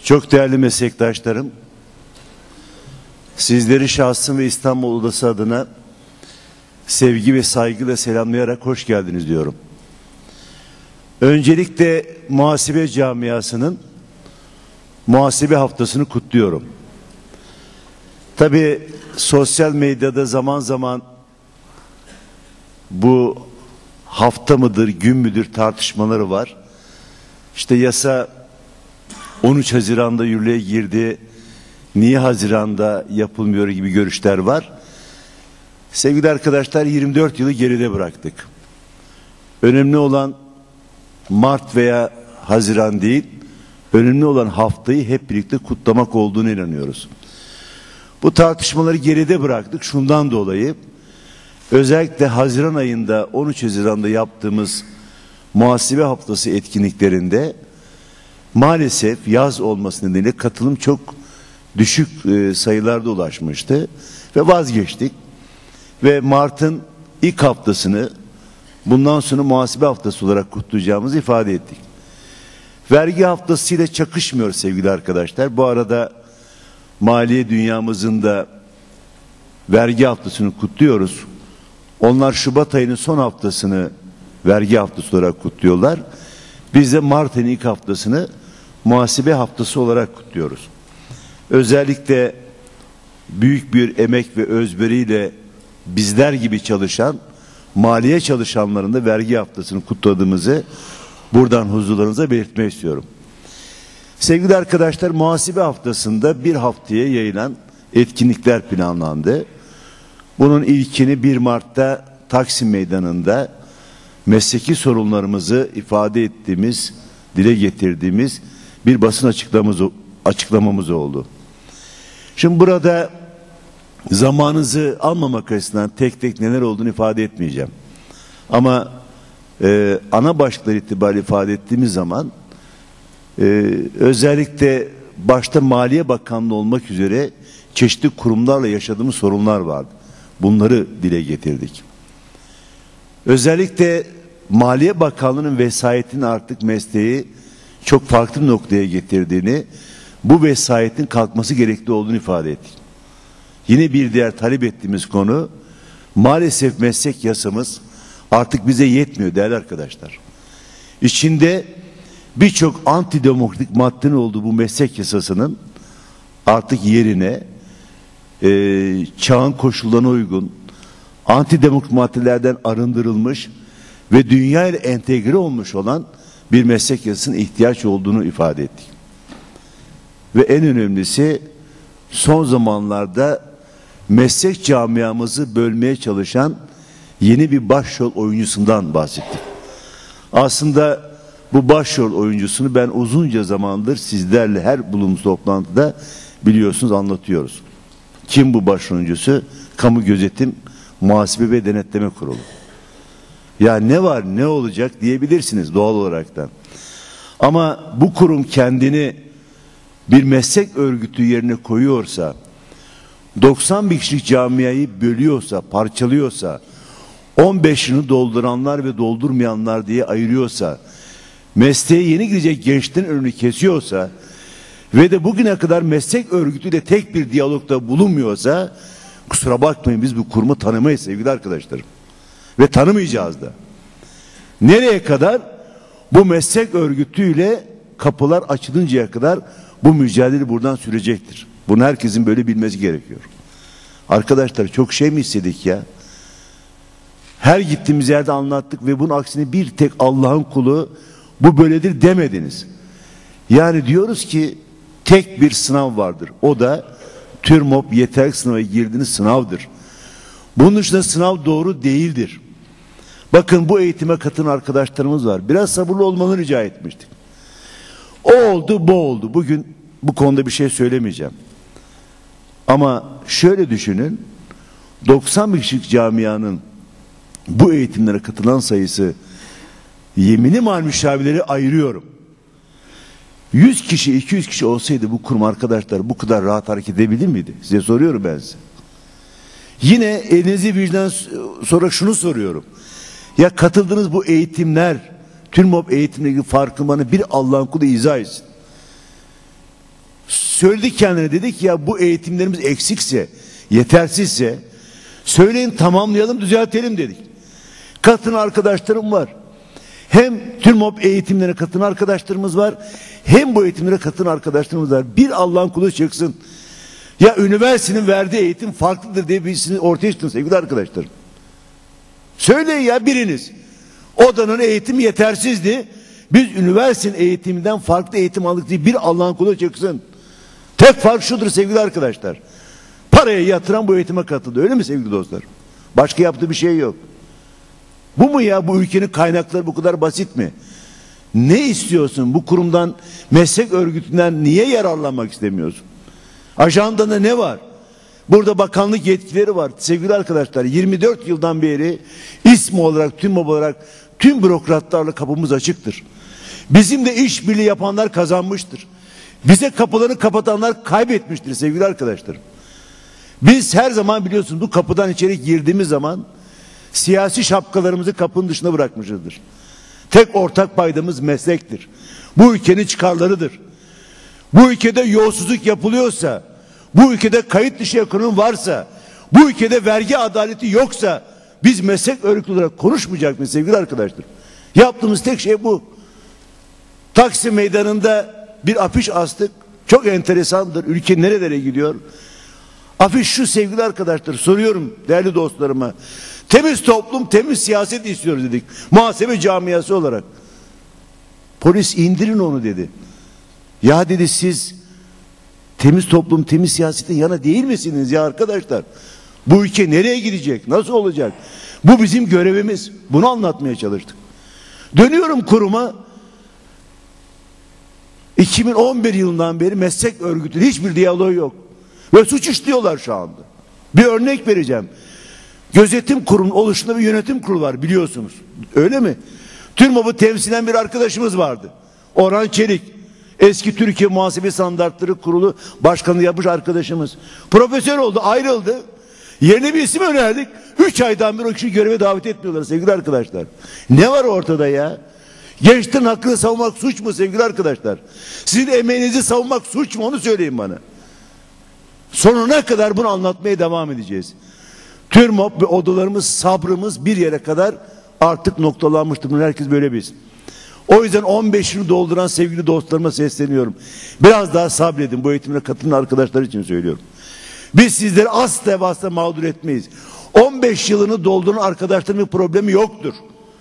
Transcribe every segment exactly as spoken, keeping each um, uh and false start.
Çok değerli meslektaşlarım, sizleri şahsım ve İstanbul Odası adına sevgi ve saygıyla selamlayarak hoş geldiniz diyorum. Öncelikle muhasebe camiasının muhasebe haftasını kutluyorum. Tabii sosyal medyada zaman zaman bu hafta mıdır, gün müdür tartışmaları var. İşte yasa on üç Haziran'da yürürlüğe girdi, niye Haziran'da yapılmıyor gibi görüşler var. Sevgili arkadaşlar, yirmi dört yılı geride bıraktık. Önemli olan Mart veya Haziran değil, önemli olan haftayı hep birlikte kutlamak olduğunu inanıyoruz. Bu tartışmaları geride bıraktık şundan dolayı. Özellikle Haziran ayında, on üç Haziran'da yaptığımız muhasebe haftası etkinliklerinde maalesef yaz olması nedeniyle katılım çok düşük e, sayılarda ulaşmıştı ve vazgeçtik. Ve Mart'ın ilk haftasını bundan sonra muhasebe haftası olarak kutlayacağımızı ifade ettik. Vergi haftası ile çakışmıyor sevgili arkadaşlar. Bu arada maliye dünyamızın da vergi haftasını kutluyoruz. Onlar Şubat ayının son haftasını vergi haftası olarak kutluyorlar. Biz de Mart ayının ilk haftasını muhasebe haftası olarak kutluyoruz. Özellikle büyük bir emek ve özveriyle bizler gibi çalışan maliye çalışanların da vergi haftasını kutladığımızı buradan huzurlarınıza belirtmek istiyorum. Sevgili arkadaşlar, muhasebe haftasında bir haftaya yayılan etkinlikler planlandı. Bunun ilkini bir Mart'ta Taksim Meydanı'nda mesleki sorunlarımızı ifade ettiğimiz, dile getirdiğimiz bir basın açıklamamız, açıklamamız oldu. Şimdi burada zamanınızı almamak açısından tek tek neler olduğunu ifade etmeyeceğim. Ama e, ana başlıklar itibariyle ifade ettiğimiz zaman e, özellikle başta Maliye Bakanlığı olmak üzere çeşitli kurumlarla yaşadığımız sorunlar vardı. Bunları dile getirdik. Özellikle Maliye Bakanlığı'nın vesayetinin artık mesleği çok farklı bir noktaya getirdiğini, bu vesayetin kalkması gerekli olduğunu ifade ettik. Yine bir diğer talep ettiğimiz konu, maalesef meslek yasamız artık bize yetmiyor değerli arkadaşlar. İçinde birçok antidemokratik maddenin olduğu bu meslek yasasının artık yerine e, çağın koşullarına uygun antidemokratik maddelerden arındırılmış ve dünya ile entegre olmuş olan bir meslek yasasının ihtiyaç olduğunu ifade ettik. Ve en önemlisi, son zamanlarda meslek camiamızı bölmeye çalışan yeni bir başrol oyuncusundan bahsettik. Aslında bu başrol oyuncusunu ben uzunca zamandır sizlerle her bulunduğumuz toplantıda biliyorsunuz anlatıyoruz. Kim bu başrol oyuncusu? Kamu Gözetim, Muhasebe ve Denetleme Kurulu. Ya ne var, ne olacak diyebilirsiniz doğal olaraktan. Ama bu kurum kendini bir meslek örgütü yerine koyuyorsa, doksan bin kişilik camiayı bölüyorsa, parçalıyorsa, on beş yılını dolduranlar ve doldurmayanlar diye ayırıyorsa, mesleğe yeni girecek gençlerin önünü kesiyorsa ve de bugüne kadar meslek örgütüyle tek bir diyalogda bulunmuyorsa, kusura bakmayın, biz bu kurumu tanımayız sevgili arkadaşlarım. Ve tanımayacağız da. Nereye kadar? Bu meslek örgütüyle kapılar açılıncaya kadar bu mücadele buradan sürecektir. Bunu herkesin böyle bilmesi gerekiyor. Arkadaşlar, çok şey mi istedik ya? Her gittiğimiz yerde anlattık ve bunun aksine bir tek Allah'ın kulu bu böyledir demediniz. Yani diyoruz ki tek bir sınav vardır. O da TÜRMOP yeterlik sınavına girdiğiniz sınavdır. Bunun dışında sınav doğru değildir. Bakın, bu eğitime katılan arkadaşlarımız var. Biraz sabırlı olmanı rica etmiştik. O oldu, bu oldu. Bugün bu konuda bir şey söylemeyeceğim. Ama şöyle düşünün, doksan bin kişilik camianın bu eğitimlere katılan sayısı, yemini mal müşavirleri ayırıyorum, yüz kişi, iki yüz kişi olsaydı bu kurum arkadaşlar bu kadar rahat hareket edebilir miydi? Size soruyorum ben size. Yine elinizi vicdan sonra şunu soruyorum. Ya katıldığınız bu eğitimler, TÜRMOP eğitimle ilgili farkı bana bir Allah'ın kulu izah etsin. söyledik kendine, dedik ya bu eğitimlerimiz eksikse, yetersizse söyleyin, tamamlayalım, düzeltelim dedik. Katılan arkadaşlarım var. Hem TÜRMOP eğitimlerine katılan arkadaşlarımız var, hem bu eğitimlere katılan arkadaşlarımız var. Bir Allah'ın kulu çıksın, ya üniversitenin verdiği eğitim farklıdır diye birisini ortaya çıkın sevgili arkadaşlar. Söyleyin ya biriniz. Odanın eğitimi yetersizdi, biz üniversitenin eğitiminden farklı eğitim aldık diye bir Allah'ın kulu çıksın. Tek fark şudur sevgili arkadaşlar. Paraya yatıran bu eğitime katıldı. Öyle mi sevgili dostlar? Başka yaptığı bir şey yok. Bu mu ya, bu ülkenin kaynakları bu kadar basit mi? Ne istiyorsun bu kurumdan, meslek örgütünden niye yararlanmak istemiyorsun? Ajandanda ne var? Burada bakanlık yetkileri var. Sevgili arkadaşlar, yirmi dört yıldan beri İSMO olarak, TÜRMOP olarak tüm bürokratlarla kapımız açıktır. Bizimle işbirliği yapanlar kazanmıştır. Bize kapılarını kapatanlar kaybetmiştir sevgili arkadaşlar. Biz her zaman biliyorsunuz bu kapıdan içeri girdiğimiz zaman siyasi şapkalarımızı kapının dışına bırakmışızdır. Tek ortak paydamız meslektir. Bu ülkenin çıkarlarıdır. Bu ülkede yolsuzluk yapılıyorsa, bu ülkede kayıt dışı ekonomi varsa, bu ülkede vergi adaleti yoksa biz meslek örgütü olarak konuşmayacak mıyız sevgili arkadaşlar? Yaptığımız tek şey bu. Taksim Meydanı'nda bir afiş astık. Çok enteresandır. Ülke nerelere gidiyor? Afiş şu sevgili arkadaşlar, soruyorum değerli dostlarıma. Temiz toplum, temiz siyaset istiyoruz dedik. Muhasebe camiası olarak. Polis indirin onu dedi. Ya dedi, siz temiz toplum, temiz siyasetin yana değil misiniz ya arkadaşlar? Bu ülke nereye gidecek? Nasıl olacak? Bu bizim görevimiz. Bunu anlatmaya çalıştık. Dönüyorum kuruma. iki bin on bir yılından beri meslek örgütü hiçbir diyalog yok. Ve suç işliyorlar şu anda. Bir örnek vereceğim. Gözetim Kurulu'nun oluşunda bir yönetim kurulu var biliyorsunuz. Öyle mi? TÜRMOP'u temsilen bir arkadaşımız vardı. Orhan Çelik. Eski Türkiye Muhasebe Standartları Kurulu Başkanı yapmış arkadaşımız. Profesör oldu, ayrıldı. Yerine bir isim önerdik. Üç aydan bir o kişiyi göreve davet etmiyorlar sevgili arkadaşlar. Ne var ortada ya? Gençlerin hakkını savunmak suç mu sevgili arkadaşlar? Sizin emeğinizi savunmak suç mu, onu söyleyin bana. Sonuna kadar bunu anlatmaya devam edeceğiz. TÜRMOP ve odalarımız, sabrımız bir yere kadar artık noktalanmıştır. Bunu herkes böyle bilsin. O yüzden on beşini dolduran sevgili dostlarıma sesleniyorum. Biraz daha sabredin, bu eğitimine katılan arkadaşlar için söylüyorum. Biz sizleri asla ve asla mağdur etmeyiz. on beş yılını dolduran arkadaşlarımın problemi yoktur.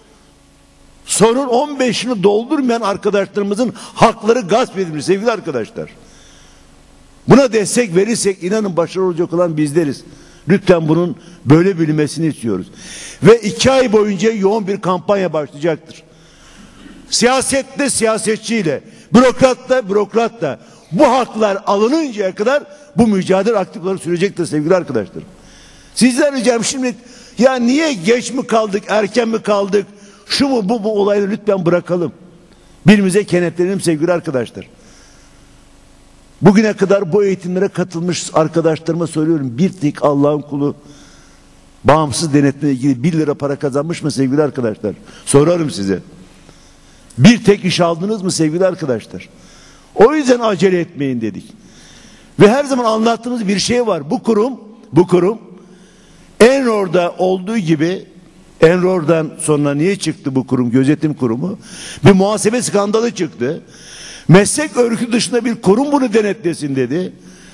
Sorun on beşini doldurmayan arkadaşlarımızın hakları gasp edilmiş sevgili arkadaşlar. Buna destek verirsek inanın başarılı olacak olan bizleriz. Lütfen bunun böyle bilinmesini istiyoruz. Ve iki ay boyunca yoğun bir kampanya başlayacaktır. Siyasette siyasetçiyle, bürokratla bürokratla bu haklar alınıncaya kadar bu mücadele aktif olarak sürecektir sevgili arkadaşlar. Sizden ricam şimdi, ya niye geç mi kaldık, erken mi kaldık, şu mu bu bu olayları lütfen bırakalım. Birimize kenetlenelim sevgili arkadaşlar. Bugüne kadar bu eğitimlere katılmış arkadaşlarıma söylüyorum, bir tek Allah'ın kulu bağımsız denetimle ilgili bir lira para kazanmış mı sevgili arkadaşlar? Sorarım size. Bir tek iş aldınız mı sevgili arkadaşlar? O yüzden acele etmeyin dedik. Ve her zaman anlattığımız bir şey var. Bu kurum, bu kurum Enror'da olduğu gibi, Enror'dan sonra niye çıktı bu kurum, gözetim kurumu? Bir muhasebe skandalı çıktı. Meslek örgütü dışında bir kurum bunu denetlesin dedi.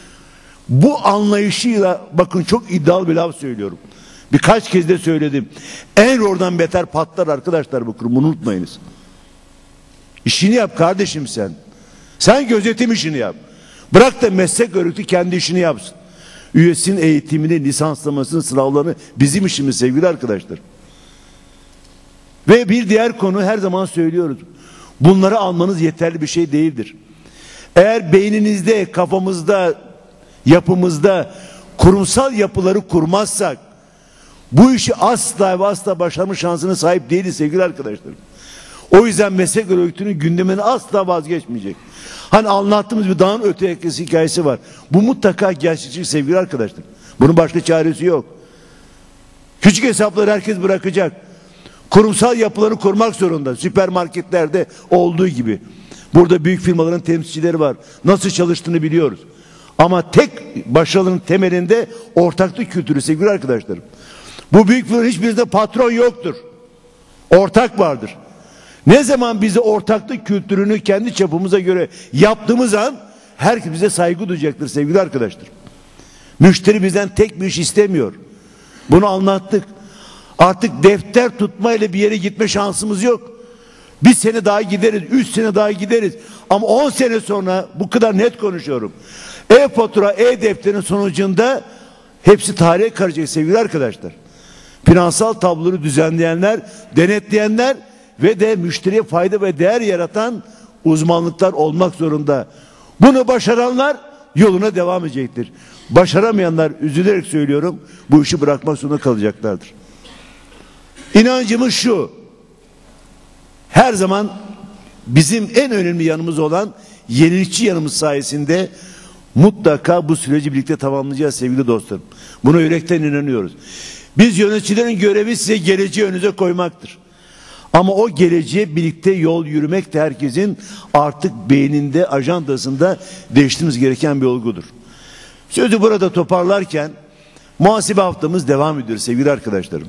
Bu anlayışıyla, bakın çok iddialı bir laf söylüyorum. Birkaç kez de söyledim. Enror'dan beter patlar arkadaşlar bu kurum, unutmayınız. İşini yap kardeşim sen. Sen gözetim işini yap. Bırak da meslek örgütü kendi işini yapsın. Üyesinin eğitimini, lisanslamasını, sınavlarını bizim işimiz sevgili arkadaşlar. Ve bir diğer konu, her zaman söylüyoruz. Bunları almanız yeterli bir şey değildir. Eğer beyninizde, kafamızda, yapımızda kurumsal yapıları kurmazsak bu işi asla ve asla başarma şansına sahip değiliz sevgili arkadaşlar. O yüzden meslek örgütünün gündemine asla vazgeçmeyecek. Hani anlattığımız bir dağın ötesi hikayesi var. Bu mutlaka gerçekçi sevgili arkadaşlar. Bunun başka çaresi yok. Küçük hesapları herkes bırakacak. Kurumsal yapıları kurmak zorunda. Süpermarketlerde olduğu gibi. Burada büyük firmaların temsilcileri var. Nasıl çalıştığını biliyoruz. Ama tek başarının temelinde ortaklık kültürü sevgili arkadaşlarım. Bu büyük firmaların hiçbirinde patron yoktur. Ortak vardır. Ne zaman bize ortaklık kültürünü kendi çapımıza göre yaptığımız an herkes bize saygı duyacaktır sevgili arkadaşlar. Müşteri bizden tek bir iş istemiyor. Bunu anlattık. Artık defter tutmayla bir yere gitme şansımız yok. Bir sene daha gideriz, üç sene daha gideriz. Ama on sene sonra bu kadar net konuşuyorum. E-fatura, e-defterin sonucunda hepsi tarihe karışacak sevgili arkadaşlar. Finansal tabloları düzenleyenler, denetleyenler ve de müşteriye fayda ve değer yaratan uzmanlıklar olmak zorunda. Bunu başaranlar yoluna devam edecektir. Başaramayanlar, üzülerek söylüyorum, bu işi bırakmak zorunda kalacaklardır. İnancımız şu: her zaman bizim en önemli yanımız olan yenilikçi yanımız sayesinde mutlaka bu süreci birlikte tamamlayacağız sevgili dostlarım. Buna yürekten inanıyoruz. Biz yöneticilerin görevi size geleceği önünüze koymaktır. Ama o geleceğe birlikte yol yürümek de herkesin artık beyninde, ajandasında değiştirmemiz gereken bir olgudur. Sözü burada toparlarken muhasebe haftamız devam ediyor sevgili arkadaşlarım.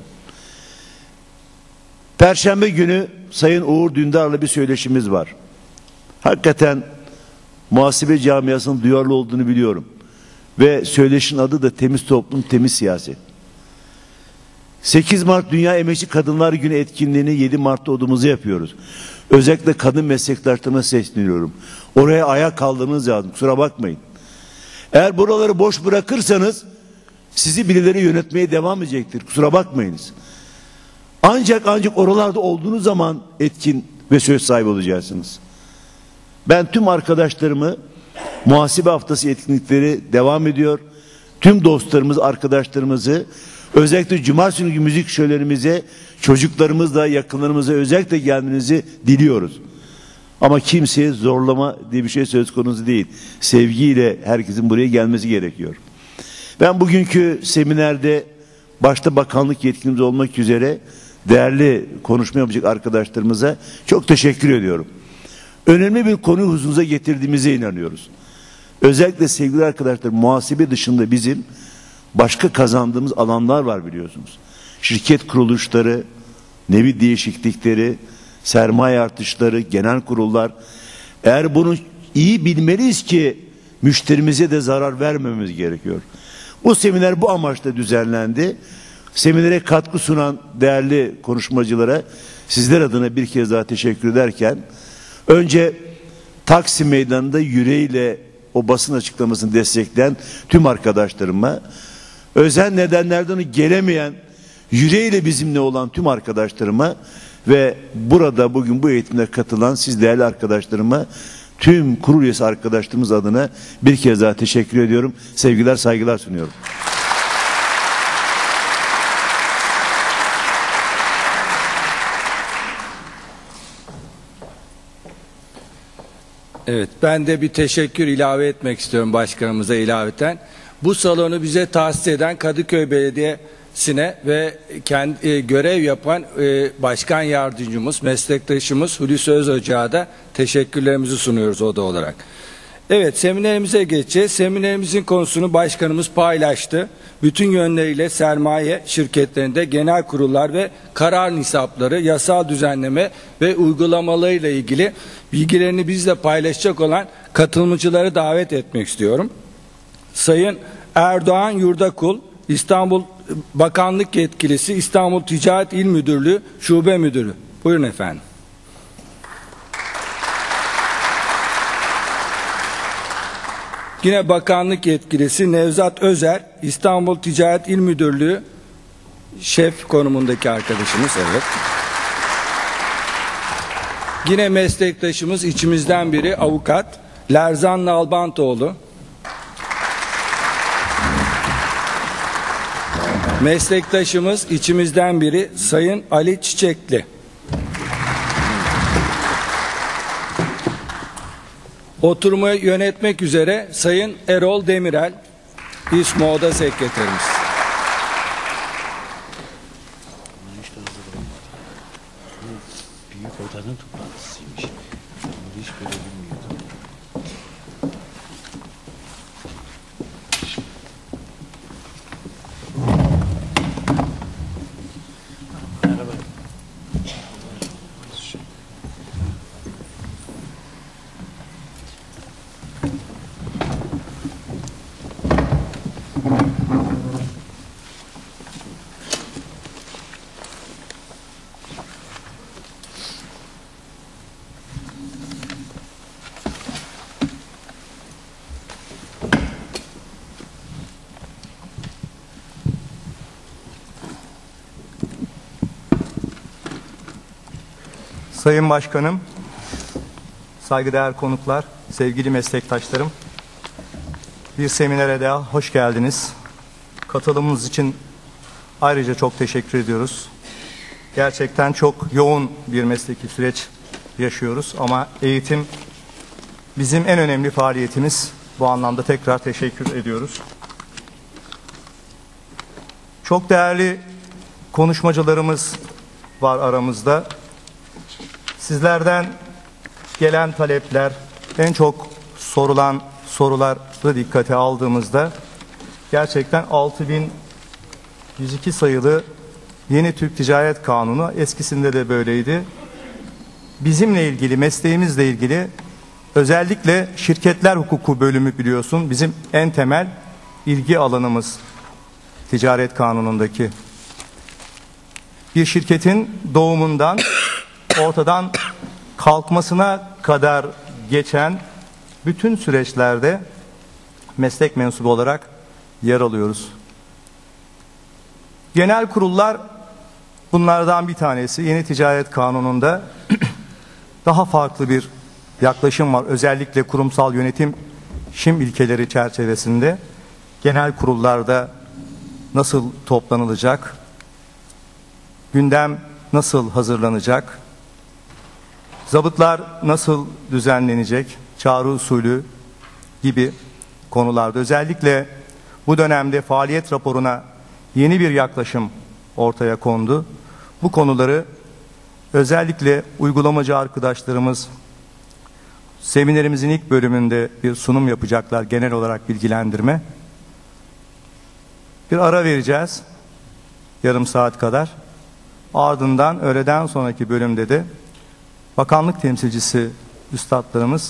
Perşembe günü Sayın Uğur Dündar'la bir söyleşimiz var. Hakikaten muhasebe camiasının duyarlı olduğunu biliyorum. Ve söyleşinin adı da Temiz Toplum, Temiz Siyaset. sekiz Mart Dünya Emekçi Kadınlar Günü etkinliğini yedi Mart'ta odamızı yapıyoruz. Özellikle kadın meslektaşlarıma sesleniyorum. Oraya ayak kaldırmanız lazım. Kusura bakmayın. Eğer buraları boş bırakırsanız sizi birileri yönetmeye devam edecektir. Kusura bakmayınız. Ancak ancak oralarda olduğunuz zaman etkin ve söz sahibi olacaksınız. Ben tüm arkadaşlarımı, muhasebe haftası etkinlikleri devam ediyor. Tüm dostlarımız, arkadaşlarımızı, özellikle cumartesi günü müzik şölenimize, çocuklarımızla, yakınlarımıza özellikle gelmenizi diliyoruz. Ama kimseye zorlama diye bir şey söz konusu değil. Sevgiyle herkesin buraya gelmesi gerekiyor. Ben bugünkü seminerde başta bakanlık yetkilimiz olmak üzere değerli konuşma yapacak arkadaşlarımıza çok teşekkür ediyorum. Önemli bir konuyu huzurunuza getirdiğimize inanıyoruz. Özellikle sevgili arkadaşlar, muhasebe dışında bizim başka kazandığımız alanlar var biliyorsunuz. Şirket kuruluşları, nevi değişiklikleri, sermaye artışları, genel kurullar. Eğer bunu iyi bilmeliyiz ki müşterimize de zarar vermememiz gerekiyor. Bu seminer bu amaçla düzenlendi. Seminere katkı sunan değerli konuşmacılara sizler adına bir kez daha teşekkür ederken, önce Taksim Meydanı'nda yüreğiyle o basın açıklamasını destekleyen tüm arkadaşlarıma, özel nedenlerden gelemeyen, yüreğiyle bizimle olan tüm arkadaşlarıma ve burada bugün bu eğitimde katılan siz değerli arkadaşlarıma, tüm kurul üyesi arkadaşlarımız adına bir kez daha teşekkür ediyorum. Sevgiler, saygılar sunuyorum. Evet, ben de bir teşekkür ilave etmek istiyorum başkanımıza ilaveten. Bu salonu bize tahsis eden Kadıköy Belediyesi'ne ve kendi e, görev yapan e, başkan yardımcımız, meslektaşımız Hulusi Özocağ'a da teşekkürlerimizi sunuyoruz oda olarak. Evet, seminerimize geçeceğiz. Seminerimizin konusunu başkanımız paylaştı. Bütün yönleriyle sermaye şirketlerinde genel kurullar ve karar nisapları, yasal düzenleme ve uygulamalarıyla ilgili bilgilerini bizle paylaşacak olan katılımcıları davet etmek istiyorum. Sayın Erdoğan Yurdakul, İstanbul Bakanlık Yetkilisi, İstanbul Ticaret İl Müdürlüğü Şube Müdürü. Buyurun efendim. Yine bakanlık yetkilisi Nevzat Özer, İstanbul Ticaret İl Müdürlüğü şef konumundaki arkadaşımız. Evet. Yine meslektaşımız içimizden biri avukat Lerzan Nalbantoğlu. Meslektaşımız içimizden biri Sayın Ali Çiçekli. Oturumu yönetmek üzere Sayın Erol Demirel, İSMO Oda Sekreterimiz. Büyük odanın toplantısıymış. Bunu hiç böyle bilmiyorum. Sayın Başkanım, saygıdeğer konuklar, sevgili meslektaşlarım, bir seminere daha hoş geldiniz. Katılımınız için ayrıca çok teşekkür ediyoruz. Gerçekten çok yoğun bir mesleki süreç yaşıyoruz ama eğitim bizim en önemli faaliyetimiz. Bu anlamda tekrar teşekkür ediyoruz. Çok değerli konuşmacılarımız var aramızda. Sizlerden gelen talepler, en çok sorulan soruları dikkate aldığımızda gerçekten altı bin yüz iki sayılı Yeni Türk Ticaret Kanunu, eskisinde de böyleydi. Bizimle ilgili, mesleğimizle ilgili özellikle şirketler hukuku bölümü biliyorsun bizim en temel ilgi alanımız Ticaret Kanunu'ndaki. Bir şirketin doğumundan ortadan kalkmasına kadar geçen bütün süreçlerde meslek mensubu olarak yer alıyoruz. Genel kurullar bunlardan bir tanesi. Yeni Ticaret Kanunu'nda daha farklı bir yaklaşım var. Özellikle kurumsal yönetim şim ilkeleri çerçevesinde genel kurullarda nasıl toplanılacak, gündem nasıl hazırlanacak, zabıtlar nasıl düzenlenecek, çağrı usulü gibi konularda özellikle bu dönemde faaliyet raporuna yeni bir yaklaşım ortaya kondu. Bu konuları özellikle uygulamacı arkadaşlarımız seminerimizin ilk bölümünde bir sunum yapacaklar, genel olarak bilgilendirme. Bir ara vereceğiz, yarım saat kadar. Ardından öğleden sonraki bölümde de bakanlık temsilcisi üstadlarımız,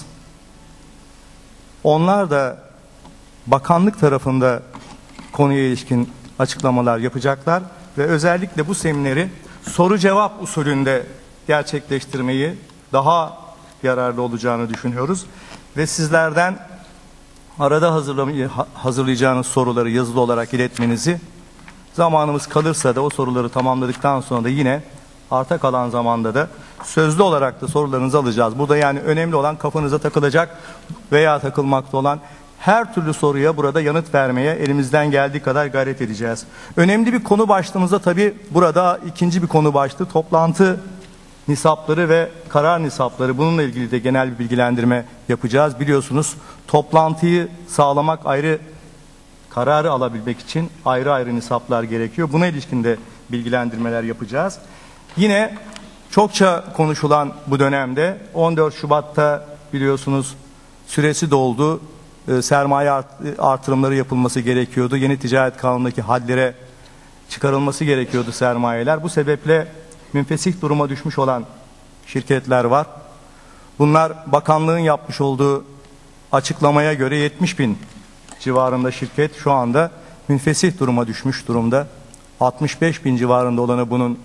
onlar da bakanlık tarafında konuya ilişkin açıklamalar yapacaklar ve özellikle bu semineri soru cevap usulünde gerçekleştirmeyi daha yararlı olacağını düşünüyoruz ve sizlerden arada hazırlayacağınız soruları yazılı olarak iletmenizi, zamanımız kalırsa da o soruları tamamladıktan sonra da yine arta kalan zamanda da sözlü olarak da sorularınızı alacağız. Burada yani önemli olan kafanıza takılacak veya takılmakta olan her türlü soruya burada yanıt vermeye elimizden geldiği kadar gayret edeceğiz. Önemli bir konu başlığımızda tabii burada ikinci bir konu başlığı toplantı nisapları ve karar nisapları. Bununla ilgili de genel bir bilgilendirme yapacağız. Biliyorsunuz toplantıyı sağlamak ayrı, kararı alabilmek için ayrı ayrı nisaplar gerekiyor. Buna ilişkin de bilgilendirmeler yapacağız. Yine çokça konuşulan bu dönemde on dört Şubat'ta biliyorsunuz süresi doldu. E, sermaye art, artırımları yapılması gerekiyordu. Yeni Ticaret Kanunu'ndaki haddlere çıkarılması gerekiyordu sermayeler. Bu sebeple münfesih duruma düşmüş olan şirketler var. Bunlar bakanlığın yapmış olduğu açıklamaya göre yetmiş bin civarında şirket şu anda münfesih duruma düşmüş durumda. altmış beş bin civarında olanı bunun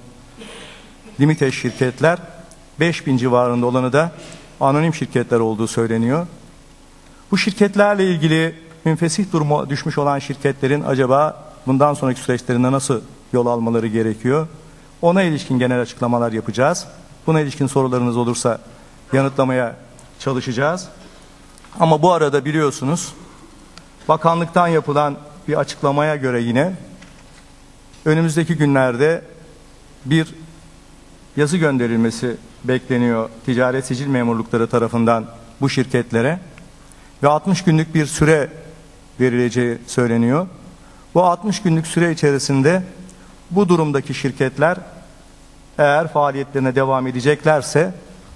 limite şirketler, beş bin civarında olanı da anonim şirketler olduğu söyleniyor. Bu şirketlerle ilgili münfesih duruma düşmüş olan şirketlerin acaba bundan sonraki süreçlerinde nasıl yol almaları gerekiyor? Ona ilişkin genel açıklamalar yapacağız. Buna ilişkin sorularınız olursa yanıtlamaya çalışacağız. Ama bu arada biliyorsunuz bakanlıktan yapılan bir açıklamaya göre yine önümüzdeki günlerde bir yazı gönderilmesi bekleniyor ticaret sicil memurlukları tarafından bu şirketlere ve altmış günlük bir süre verileceği söyleniyor. Bu altmış günlük süre içerisinde bu durumdaki şirketler eğer faaliyetlerine devam edeceklerse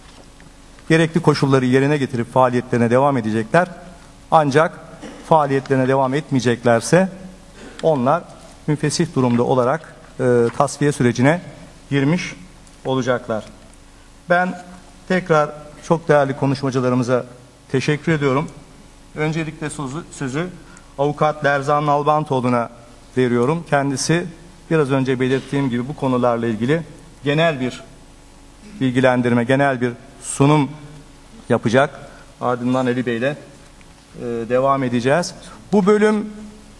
gerekli koşulları yerine getirip faaliyetlerine devam edecekler. Ancak faaliyetlerine devam etmeyeceklerse onlar münfesih durumda olarak e, tasfiye sürecine girmiş olacaklar. Ben tekrar çok değerli konuşmacılarımıza teşekkür ediyorum. Öncelikle sözü, sözü Avukat Lerzan Nalbantoğlu'na veriyorum. Kendisi biraz önce belirttiğim gibi bu konularla ilgili genel bir bilgilendirme, genel bir sunum yapacak. Ardından Ali Bey ile e, devam edeceğiz. Bu bölümü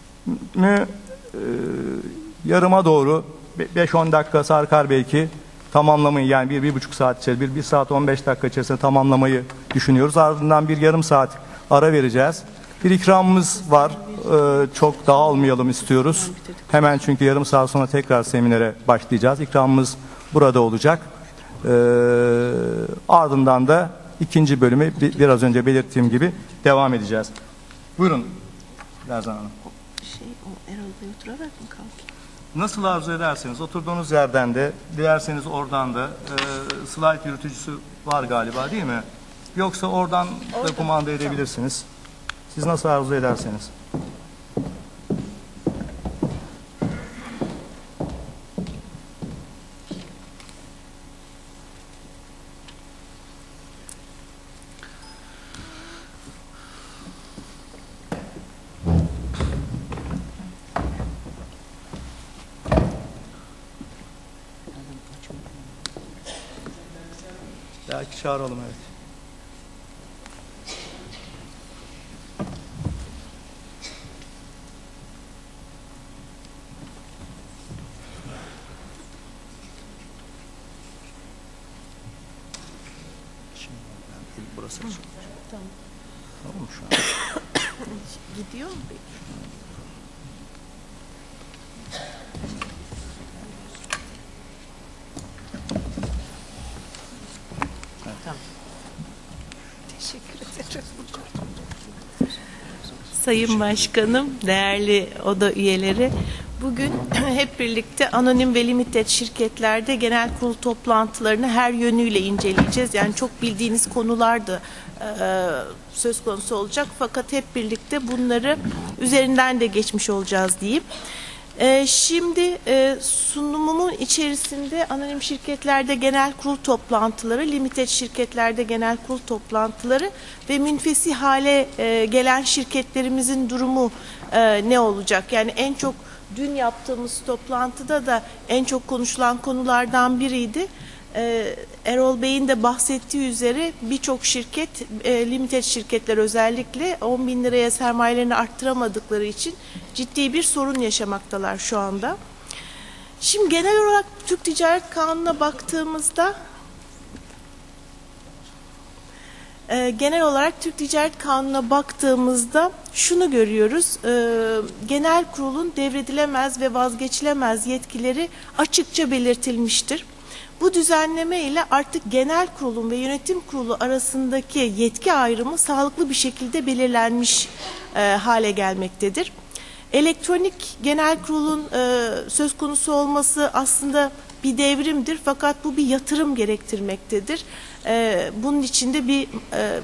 e, yarıma doğru beş on dakika sarkar belki. tamamlamayı, yani bir, bir buçuk saat içerisinde, bir, bir saat on beş dakika içerisinde tamamlamayı düşünüyoruz. Ardından bir yarım saat ara vereceğiz. Bir ikramımız var. Ee, çok dağılmayalım istiyoruz. Hemen, çünkü yarım saat sonra tekrar seminere başlayacağız. İkramımız burada olacak. Ee, ardından da ikinci bölümü biraz önce belirttiğim gibi devam edeceğiz. Buyurun Lerzan Hanım. Şey, o Erol Bey oturarak mı kalkayım? Nasıl arzu ederseniz, oturduğunuz yerden de, dilerseniz oradan da, e, slide yürütücüsü var galiba, değil mi? Yoksa oradan da kumanda edebilirsiniz. Siz nasıl arzu ederseniz. Belki çağıralım, evet. Şimdi ben, burası açılmış. Tamam. Tamam mı şu an? Gidiyor mu? Tamam. Teşekkür ederim. Sayın Başkanım, değerli oda üyeleri, bugün hep birlikte anonim ve limited şirketlerde genel kurul toplantılarını her yönüyle inceleyeceğiz. Yani çok bildiğiniz konular da e, söz konusu olacak, fakat hep birlikte bunları üzerinden de geçmiş olacağız diyeyim. E, şimdi e, sunumumun içerisinde anonim şirketlerde genel kurul toplantıları, limited şirketlerde genel kurul toplantıları ve münfesi hale e, gelen şirketlerimizin durumu e, ne olacak? Yani en çok dün yaptığımız toplantıda da en çok konuşulan konulardan biriydi. Ee, Erol Bey'in de bahsettiği üzere birçok şirket, e, limited şirketler özellikle on bin liraya sermayelerini arttıramadıkları için ciddi bir sorun yaşamaktalar şu anda. Şimdi genel olarak Türk Ticaret Kanunu'na baktığımızda e, genel olarak Türk Ticaret Kanunu'na baktığımızda şunu görüyoruz. E, genel kurulun devredilemez ve vazgeçilemez yetkileri açıkça belirtilmiştir. Bu düzenleme ile artık genel kurulun ve yönetim kurulu arasındaki yetki ayrımı sağlıklı bir şekilde belirlenmiş e, hale gelmektedir. Elektronik genel kurulun e, söz konusu olması aslında bir devrimdir, fakat bu bir yatırım gerektirmektedir. E, bunun içinde bir e,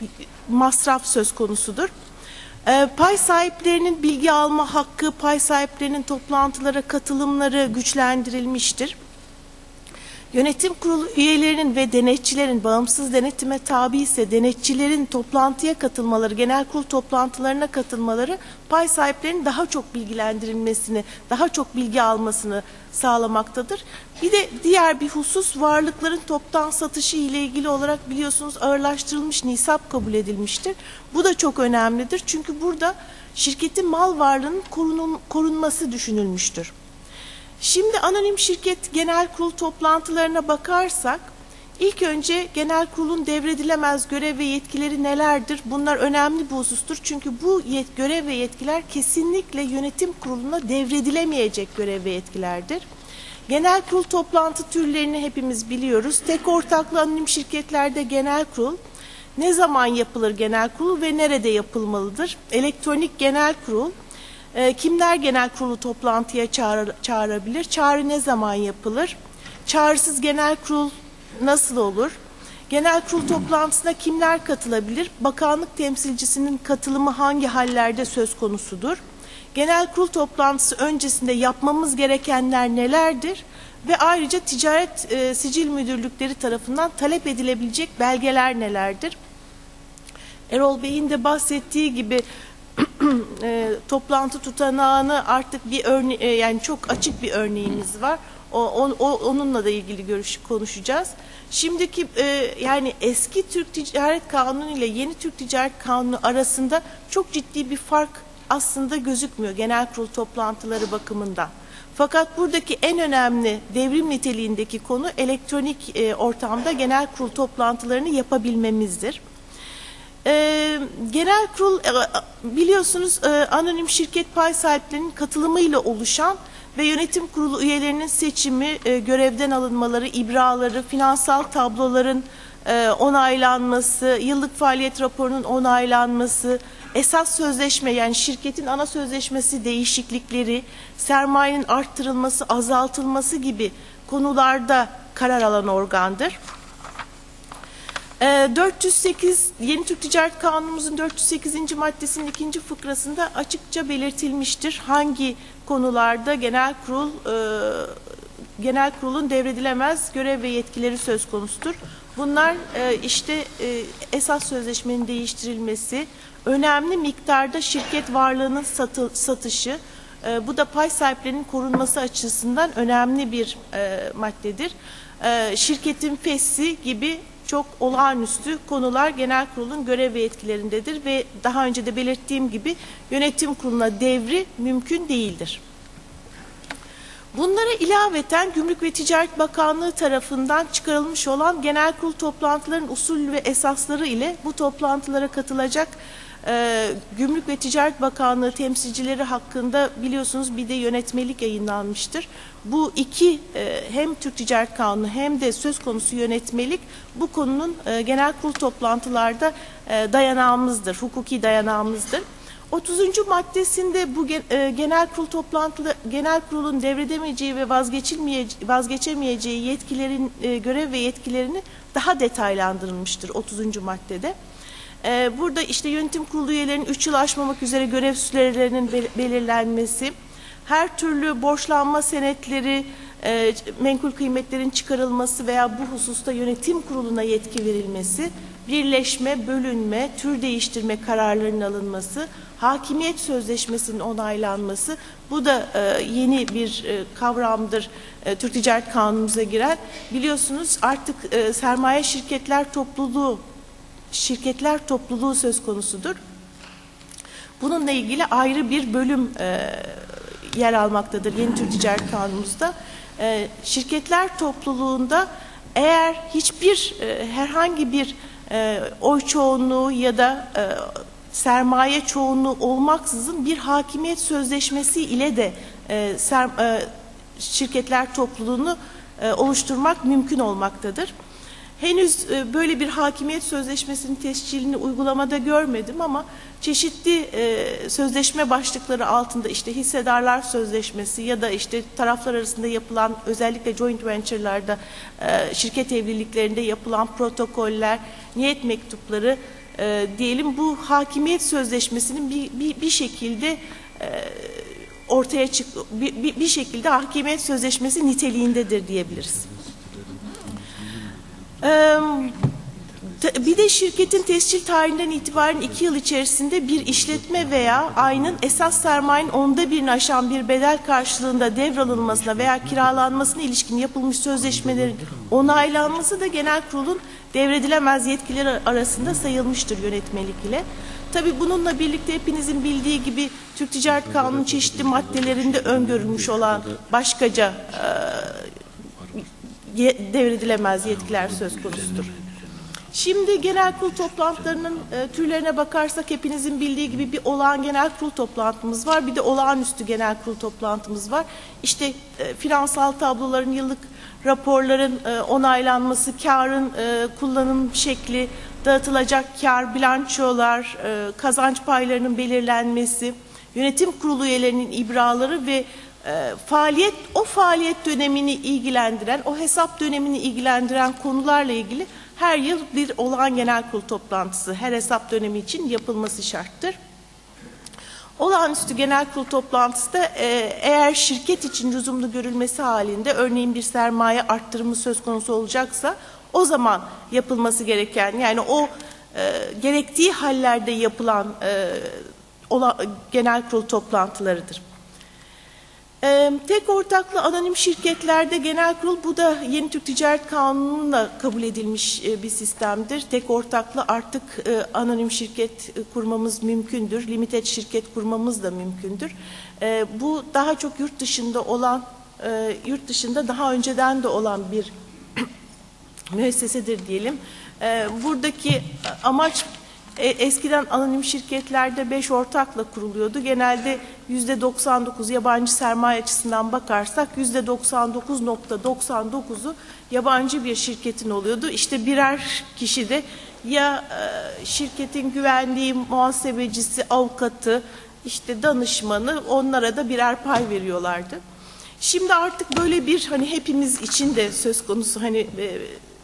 masraf söz konusudur. E, pay sahiplerinin bilgi alma hakkı, pay sahiplerinin toplantılara katılımları güçlendirilmiştir. Yönetim kurulu üyelerinin ve denetçilerin bağımsız denetime tabi ise denetçilerin toplantıya katılmaları, genel kurul toplantılarına katılmaları pay sahiplerinin daha çok bilgilendirilmesini, daha çok bilgi almasını sağlamaktadır. Bir de diğer bir husus, varlıkların toptan satışı ile ilgili olarak biliyorsunuz ağırlaştırılmış nisap kabul edilmiştir. Bu da çok önemlidir, çünkü burada şirketin mal varlığının korunun, korunması düşünülmüştür. Şimdi anonim şirket genel kurul toplantılarına bakarsak, ilk önce genel kurulun devredilemez görev ve yetkileri nelerdir? Bunlar önemli bir husustur. Çünkü bu yet görev ve yetkiler kesinlikle yönetim kuruluna devredilemeyecek görev ve yetkilerdir. Genel kurul toplantı türlerini hepimiz biliyoruz. Tek ortaklı anonim şirketlerde genel kurul, ne zaman yapılır genel kurul ve nerede yapılmalıdır? Elektronik genel kurul, kimler genel kurulu toplantıya çağır, çağırabilir? Çağrı ne zaman yapılır? Çağrısız genel kurul nasıl olur? Genel kurul toplantısına kimler katılabilir? Bakanlık temsilcisinin katılımı hangi hallerde söz konusudur? Genel kurul toplantısı öncesinde yapmamız gerekenler nelerdir? Ve ayrıca ticaret e, sicil müdürlükleri tarafından talep edilebilecek belgeler nelerdir? Erol Bey'in de bahsettiği gibi e, toplantı tutanağını artık bir örne e, yani çok açık bir örneğimiz var. O, on, o onunla da ilgili görüş konuşacağız. Şimdiki e, yani eski Türk Ticaret Kanunu ile yeni Türk Ticaret Kanunu arasında çok ciddi bir fark aslında gözükmüyor genel kurul toplantıları bakımından. Fakat buradaki en önemli devrim niteliğindeki konu elektronik e, ortamda genel kurul toplantılarını yapabilmemizdir. E, genel kurul e, biliyorsunuz e, anonim şirket pay sahiplerinin katılımıyla oluşan ve yönetim kurulu üyelerinin seçimi, e, görevden alınmaları, ibraları, finansal tabloların e, onaylanması, yıllık faaliyet raporunun onaylanması, esas sözleşme yani şirketin ana sözleşmesi değişiklikleri, sermayenin arttırılması, azaltılması gibi konularda karar alan organdır. dört yüz sekiz Yeni Türk Ticaret Kanunumuzun dört yüz sekizinci maddesinin ikinci fıkrasında açıkça belirtilmiştir. Hangi konularda genel kurul e, genel kurulun devredilemez görev ve yetkileri söz konusudur. Bunlar e, işte e, esas sözleşmenin değiştirilmesi, önemli miktarda şirket varlığının satı, satışı, e, bu da pay sahiplerinin korunması açısından önemli bir e, maddedir. E, şirketin fesli gibi çok olağanüstü konular genel kurulun görev ve yetkilerindedir ve daha önce de belirttiğim gibi yönetim kuruluna devri mümkün değildir. Bunlara ilaveten Gümrük ve Ticaret Bakanlığı tarafından çıkarılmış olan genel kurul toplantılarının usulü ve esasları ile bu toplantılara katılacak e, Gümrük ve Ticaret Bakanlığı temsilcileri hakkında biliyorsunuz bir de yönetmelik yayınlanmıştır. Bu iki e, hem Türk Ticaret Kanunu hem de söz konusu yönetmelik bu konunun e, genel kurul toplantılarda e, dayanağımızdır, hukuki dayanağımızdır. otuzuncu maddesinde bu genel kurul toplantıda genel kurulun devredemeyeceği ve vazgeçilmeyeceği, vazgeçemeyeceği yetkilerin görev ve yetkilerini daha detaylandırılmıştır otuzuncu maddede. Burada işte yönetim kurulu üyelerinin üç yıl aşmamak üzere görev sürelerinin belirlenmesi, her türlü borçlanma senetleri, menkul kıymetlerin çıkarılması veya bu hususta yönetim kuruluna yetki verilmesi, birleşme, bölünme, tür değiştirme kararlarının alınması, hakimiyet sözleşmesinin onaylanması, bu da e, yeni bir e, kavramdır e, Türk Ticaret Kanunumuza giren. Biliyorsunuz artık e, sermaye şirketler topluluğu, şirketler topluluğu söz konusudur. Bununla ilgili ayrı bir bölüm e, yer almaktadır yeni Türk Ticaret Kanunumuzda. E, şirketler topluluğunda eğer hiçbir e, herhangi bir e, oy çoğunluğu ya da e, sermaye çoğunluğu olmaksızın bir hakimiyet sözleşmesi ile de e, ser, e, şirketler topluluğunu e, oluşturmak mümkün olmaktadır. Henüz e, böyle bir hakimiyet sözleşmesinin tescilini uygulamada görmedim ama çeşitli e, sözleşme başlıkları altında işte hissedarlar sözleşmesi ya da işte taraflar arasında yapılan özellikle joint venture'larda e, şirket evliliklerinde yapılan protokoller, niyet mektupları e, diyelim bu hakimiyet sözleşmesinin bir, bir, bir şekilde e, ortaya çık bir, bir, bir şekilde hakimiyet sözleşmesi niteliğindedir diyebiliriz. Bir de şirketin tescil tarihinden itibaren iki yıl içerisinde bir işletme veya aynın esas sermayenin onda birini aşan bir bedel karşılığında devralınmasına veya kiralanmasına ilişkin yapılmış sözleşmelerin onaylanması da genel kurulun devredilemez yetkileri arasında sayılmıştır yönetmelik ile. Tabii bununla birlikte hepinizin bildiği gibi Türk Ticaret Kanunu'nun çeşitli maddelerinde öngörülmüş olan başkaca e, devredilemez yetkiler söz konusudur. Şimdi genel kurul toplantılarının e, türlerine bakarsak hepinizin bildiği gibi bir olağan genel kurul toplantımız var. Bir de olağanüstü genel kurul toplantımız var. İşte e, finansal tabloların, yıllık raporların e, onaylanması, karın e, kullanım şekli, dağıtılacak kar, bilançolar, e, kazanç paylarının belirlenmesi, yönetim kurulu üyelerinin ibraları ve e, faaliyet o faaliyet dönemini ilgilendiren, o hesap dönemini ilgilendiren konularla ilgili her yıl bir olağan genel kurul toplantısı her hesap dönemi için yapılması şarttır. Olağanüstü genel kurul toplantısı da e, eğer şirket için lüzumlu görülmesi halinde örneğin bir sermaye arttırımı söz konusu olacaksa o zaman yapılması gereken yani o e, gerektiği hallerde yapılan e, ola, genel kurul toplantılarıdır. Ee, tek ortaklı anonim şirketlerde genel kurul, bu da Yeni Türk Ticaret Kanunu'nda kabul edilmiş e, bir sistemdir. Tek ortaklı artık e, anonim şirket e, kurmamız mümkündür. Limited şirket kurmamız da mümkündür. E, bu daha çok yurt dışında olan, e, yurt dışında daha önceden de olan bir müessesedir diyelim. E, buradaki amaç, E, eskiden anonim şirketlerde beş ortakla kuruluyordu. Genelde yüzde doksan dokuz yabancı sermaye açısından bakarsak yüzde doksan dokuz nokta doksan dokuzu yabancı bir şirketin oluyordu. İşte birer kişi de ya e, şirketin güvenliği, muhasebecisi, avukatı, işte danışmanı, onlara da birer pay veriyorlardı. Şimdi artık böyle bir, hani hepimiz için de söz konusu, hani e,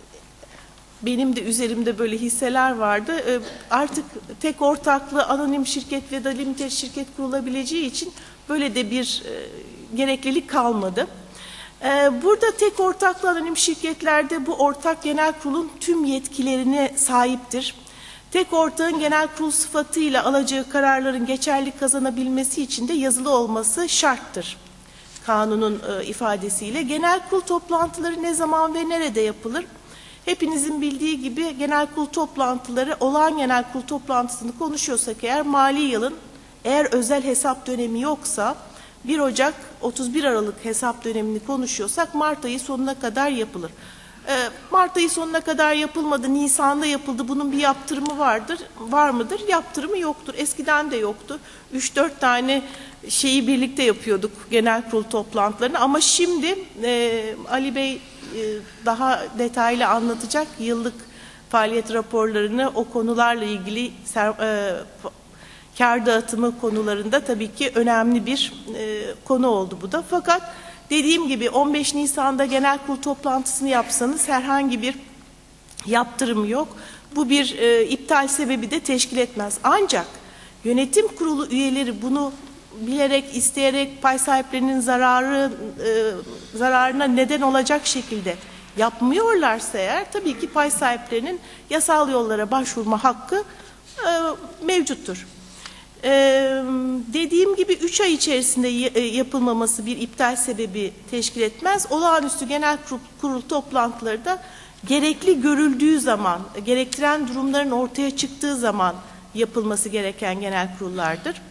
benim de üzerimde böyle hisseler vardı. Artık tek ortaklı anonim şirket ve da limited şirket kurulabileceği için böyle de bir gereklilik kalmadı. Burada tek ortaklı anonim şirketlerde bu ortak genel kurulun tüm yetkilerine sahiptir. Tek ortağın genel kurul sıfatıyla alacağı kararların geçerlilik kazanabilmesi için de yazılı olması şarttır. Kanunun ifadesiyle genel kurul toplantıları ne zaman ve nerede yapılır? Hepinizin bildiği gibi genel kurul toplantıları, olağan genel kurul toplantısını konuşuyorsak eğer, mali yılın eğer özel hesap dönemi yoksa bir Ocak otuz bir Aralık hesap dönemini konuşuyorsak Mart ayı sonuna kadar yapılır. Ee, Mart ayı sonuna kadar yapılmadı, Nisan'da yapıldı, bunun bir yaptırımı vardır, var mıdır? Yaptırımı yoktur. Eskiden de yoktu. üç dört tane şeyi birlikte yapıyorduk genel kurul toplantılarını, ama şimdi e, Ali Bey daha detaylı anlatacak, yıllık faaliyet raporlarını o konularla ilgili e, kar dağıtımı konularında tabii ki önemli bir e, konu oldu bu da. Fakat dediğim gibi on beş Nisan'da genel kurul toplantısını yapsanız herhangi bir yaptırım yok. Bu bir e, iptal sebebi de teşkil etmez. Ancak yönetim kurulu üyeleri bunu bilerek, isteyerek pay sahiplerinin zararı e, zararına neden olacak şekilde yapmıyorlarsa eğer, tabii ki pay sahiplerinin yasal yollara başvurma hakkı e, mevcuttur. E, dediğim gibi üç ay içerisinde yapılmaması bir iptal sebebi teşkil etmez. Olağanüstü genel kurul, kurul toplantıları da gerekli görüldüğü zaman, gerektiren durumların ortaya çıktığı zaman yapılması gereken genel kurullardır.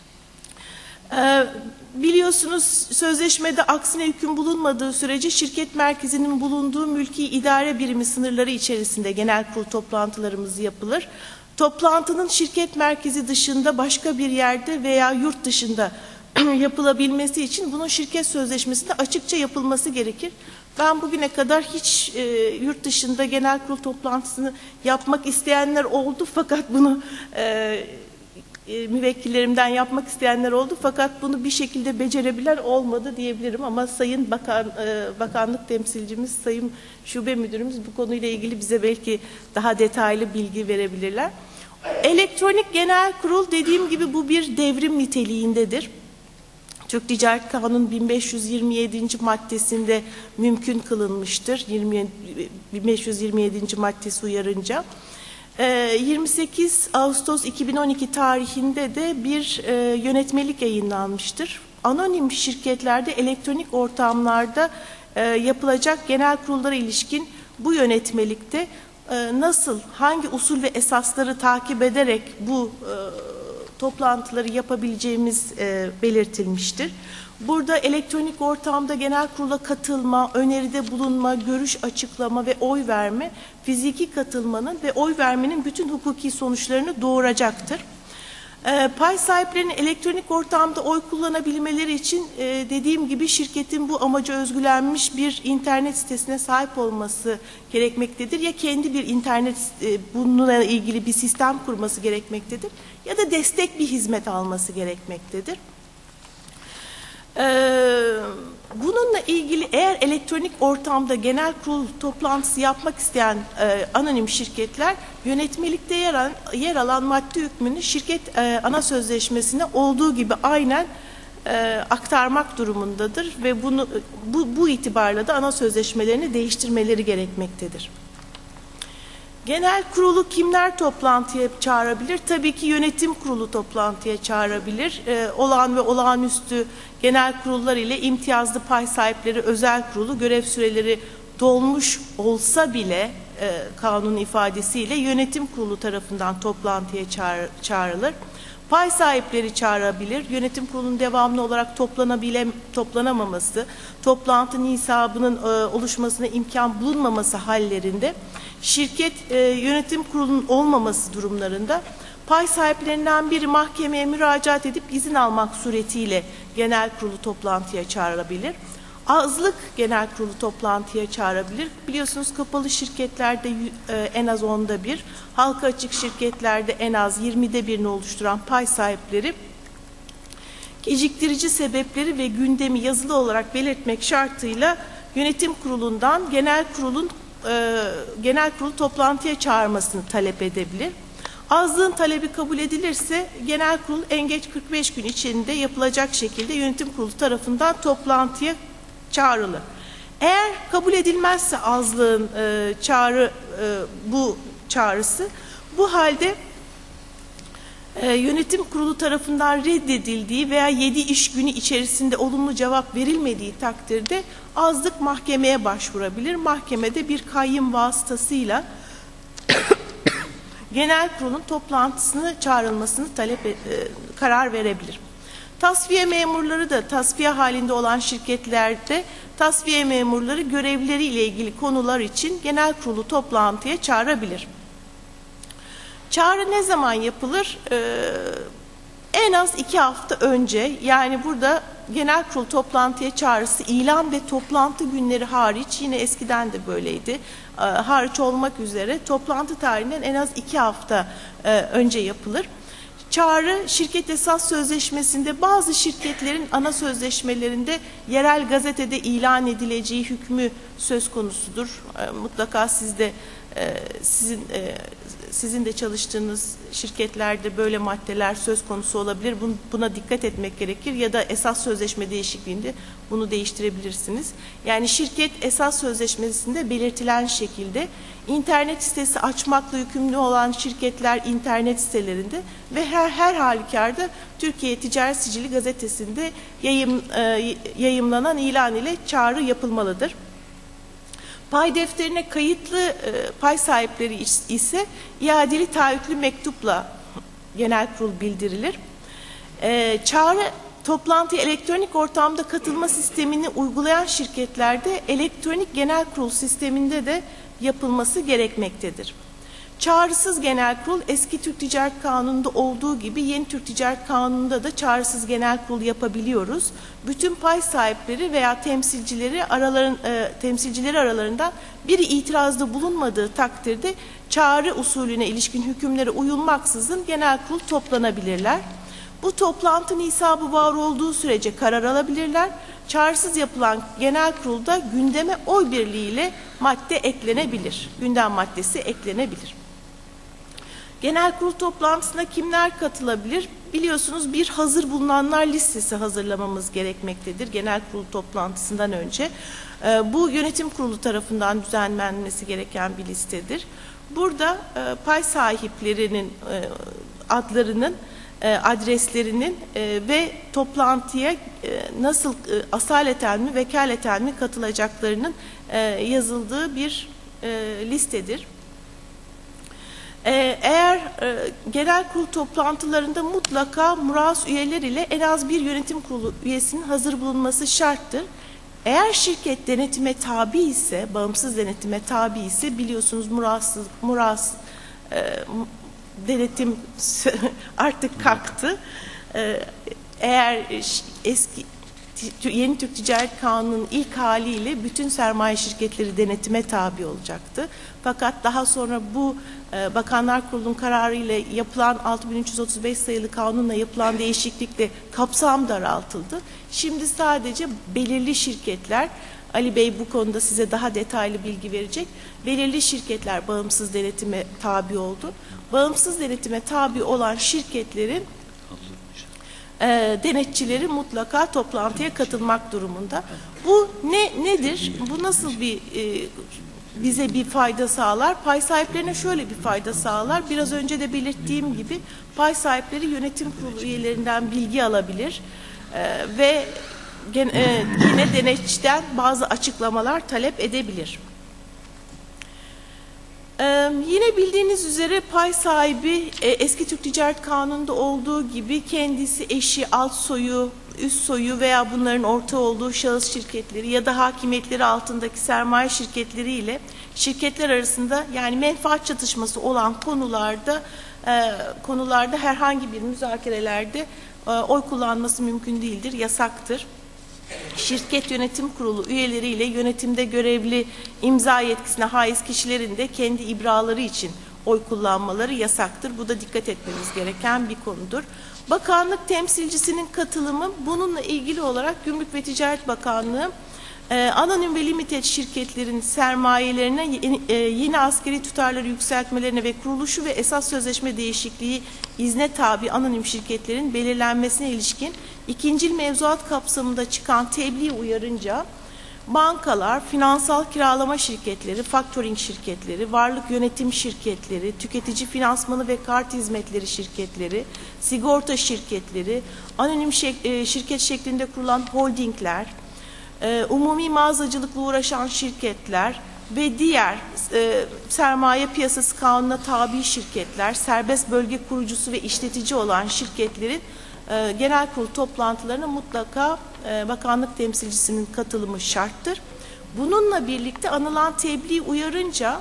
Ee, biliyorsunuz sözleşmede aksine hüküm bulunmadığı sürece şirket merkezinin bulunduğu mülki idare birimi sınırları içerisinde genel kurul toplantılarımız yapılır. Toplantının şirket merkezi dışında başka bir yerde veya yurt dışında yapılabilmesi için bunun şirket sözleşmesinde açıkça yapılması gerekir. Ben bugüne kadar hiç e, yurt dışında genel kurul toplantısını yapmak isteyenler oldu, fakat bunu e, E, müvekkillerimden yapmak isteyenler oldu, fakat bunu bir şekilde becerebilen olmadı diyebilirim. Ama Sayın Bakan, e, Bakanlık temsilcimiz, Sayın Şube Müdürümüz bu konuyla ilgili bize belki daha detaylı bilgi verebilirler. Elektronik genel kurul, dediğim gibi bu bir devrim niteliğindedir. Türk Ticaret Kanunu bin beş yüz yirmi yedinci maddesinde mümkün kılınmıştır. bin beş yüz yirmi yedinci maddesi uyarınca. yirmi sekiz Ağustos iki bin on iki tarihinde de bir e, yönetmelik yayınlanmıştır. Anonim şirketlerde elektronik ortamlarda e, yapılacak genel kurullara ilişkin bu yönetmelikte e, nasıl, hangi usul ve esasları takip ederek bu e, toplantıları yapabileceğimiz e, belirtilmiştir. Burada elektronik ortamda genel kurula katılma, öneride bulunma, görüş açıklama ve oy verme, fiziki katılmanın ve oy vermenin bütün hukuki sonuçlarını doğuracaktır. E, pay sahiplerinin elektronik ortamda oy kullanabilmeleri için e, dediğim gibi şirketin bu amaca özgülenmiş bir internet sitesine sahip olması gerekmektedir. Ya kendi bir internet e, bununla ilgili bir sistem kurması gerekmektedir, ya da destek bir hizmet alması gerekmektedir. Ee, bununla ilgili eğer elektronik ortamda genel kurul toplantısı yapmak isteyen e, anonim şirketler yönetmelikte yer alan, yer alan madde hükmünü şirket e, ana sözleşmesine olduğu gibi aynen e, aktarmak durumundadır ve bunu bu, bu itibarla da ana sözleşmelerini değiştirmeleri gerekmektedir. Genel kurulu kimler toplantıya çağırabilir? Tabii ki yönetim kurulu toplantıya çağırabilir. Ee, olağan ve olağanüstü genel kurullar ile imtiyazlı pay sahipleri özel kurulu görev süreleri dolmuş olsa bile e, kanun ifadesiyle yönetim kurulu tarafından toplantıya çağır, çağrılır. Pay sahipleri çağırabilir. Yönetim kurulunun devamlı olarak toplanabile, toplanamaması, toplantı nisabının e, oluşmasına imkan bulunmaması hallerinde, şirket e, yönetim kurulunun olmaması durumlarında pay sahiplerinden biri mahkemeye müracaat edip izin almak suretiyle genel kurulu toplantıya çağrılabilir. Azlık genel kurulu toplantıya çağırabilir. Biliyorsunuz kapalı şirketlerde e, en az onda bir, halka açık şirketlerde en az yirmide birini oluşturan pay sahipleri geciktirici sebepleri ve gündemi yazılı olarak belirtmek şartıyla yönetim kurulundan genel kurulun e, genel kurulu toplantıya çağırmasını talep edebilir. Azlığın talebi kabul edilirse genel kurul en geç kırk beş gün içinde yapılacak şekilde yönetim kurulu tarafından toplantıya çağrılır. Eğer kabul edilmezse azlığın e, çağrı e, bu çağrısı, bu halde e, yönetim kurulu tarafından reddedildiği veya yedi iş günü içerisinde olumlu cevap verilmediği takdirde azlık mahkemeye başvurabilir. Mahkemede bir kayyım vasıtasıyla genel kurulun toplantısını çağrılmasını talep e, karar verebilir. Tasfiye memurları da tasfiye halinde olan şirketlerde tasfiye memurları görevleri ile ilgili konular için genel kurulu toplantıya çağırabilir. Çağrı ne zaman yapılır? Ee, en az iki hafta önce, yani burada genel kurulu toplantıya çağrısı ilan ve toplantı günleri hariç, yine eskiden de böyleydi, e, hariç olmak üzere toplantı tarihinden en az iki hafta e, önce yapılır. Çağrı, şirket esas sözleşmesinde bazı şirketlerin ana sözleşmelerinde yerel gazetede ilan edileceği hükmü söz konusudur. E, mutlaka siz de, e, sizin e, sizin de çalıştığınız şirketlerde böyle maddeler söz konusu olabilir. Buna dikkat etmek gerekir ya da esas sözleşme değişikliğinde bunu değiştirebilirsiniz. Yani şirket esas sözleşmesinde belirtilen şekilde internet sitesi açmakla yükümlü olan şirketler internet sitelerinde ve her, her halükarda Türkiye Ticaret Sicili Gazetesi'nde yayım, e, yayımlanan ilan ile çağrı yapılmalıdır. Pay defterine kayıtlı e, pay sahipleri ise iadeli taahhütlü mektupla genel kurul bildirilir. E, çağrı toplantıya elektronik ortamda katılma sistemini uygulayan şirketlerde elektronik genel kurul sisteminde de yapılması gerekmektedir. Çağrısız genel kurul eski Türk Ticaret Kanunu'nda olduğu gibi yeni Türk Ticaret Kanunu'nda da çağrısız genel kurul yapabiliyoruz. Bütün pay sahipleri veya temsilcileri araların e, temsilcileri aralarından biri itirazda bulunmadığı takdirde çağrı usulüne ilişkin hükümlere uyulmaksızın genel kurul toplanabilirler. Bu toplantı nisabı var olduğu sürece karar alabilirler. Çağrısız yapılan genel kurulda gündeme oy birliğiyle madde eklenebilir. Gündem maddesi eklenebilir. Genel kurul toplantısına kimler katılabilir? Biliyorsunuz bir hazır bulunanlar listesi hazırlamamız gerekmektedir genel kurul toplantısından önce. Bu yönetim kurulu tarafından düzenlenmesi gereken bir listedir. Burada pay sahiplerinin adlarının, adreslerinin ve toplantıya nasıl asaleten mi vekaleten mi katılacaklarının yazıldığı bir listedir. Eğer genel kurul toplantılarında mutlaka muras üyeler ile en az bir yönetim kurulu üyesinin hazır bulunması şarttır. Eğer şirket denetime tabi ise, bağımsız denetime tabi ise, biliyorsunuz muras, muras denetim artık kalktı. Eğer eski yeni Türk Ticaret Kanunu'nun ilk haliyle bütün sermaye şirketleri denetime tabi olacaktı. Fakat daha sonra bu Bakanlar Kurulu'nun kararı ile yapılan altı bin üç yüz otuz beş sayılı kanunla yapılan değişiklikle kapsam daraltıldı. Şimdi sadece belirli şirketler, Ali Bey bu konuda size daha detaylı bilgi verecek, belirli şirketler bağımsız denetime tabi oldu. Bağımsız denetime tabi olan şirketlerin e, denetçileri mutlaka toplantıya katılmak durumunda. Bu ne nedir? Bu nasıl bir e, bize bir fayda sağlar. Pay sahiplerine şöyle bir fayda sağlar. Biraz önce de belirttiğim gibi pay sahipleri yönetim kurulu üyelerinden bilgi alabilir e, ve gen, e, yine denetçiden bazı açıklamalar talep edebilir. Ee, yine bildiğiniz üzere pay sahibi e, eski Türk Ticaret Kanunu'nda olduğu gibi kendisi, eşi, alt soyu, üst soyu veya bunların ortağı olduğu şahıs şirketleri ya da hakimiyetleri altındaki sermaye şirketleri ile şirketler arasında yani menfaat çatışması olan konularda e, konularda herhangi bir müzakerelerde e, oy kullanması mümkün değildir, yasaktır. Şirket yönetim kurulu üyeleriyle yönetimde görevli imza yetkisine haiz kişilerin de kendi ibraları için oy kullanmaları yasaktır. Bu da dikkat etmemiz gereken bir konudur. Bakanlık temsilcisinin katılımı bununla ilgili olarak Gümrük ve Ticaret Bakanlığı e, anonim ve limited şirketlerin sermayelerine yeni, e, yeni askeri tutarları yükseltmelerine ve kuruluşu ve esas sözleşme değişikliği izne tabi anonim şirketlerin belirlenmesine ilişkin ikincil mevzuat kapsamında çıkan tebliğ uyarınca bankalar, finansal kiralama şirketleri, faktöring şirketleri, varlık yönetim şirketleri, tüketici finansmanı ve kart hizmetleri şirketleri, sigorta şirketleri, anonim şirket şeklinde kurulan holdingler, umumi mağazacılıkla uğraşan şirketler ve diğer e, sermaye piyasası kanununa tabi şirketler, serbest bölge kurucusu ve işletici olan şirketlerin e, genel kurul toplantılarına mutlaka e, bakanlık temsilcisinin katılımı şarttır. Bununla birlikte anılan tebliğ uyarınca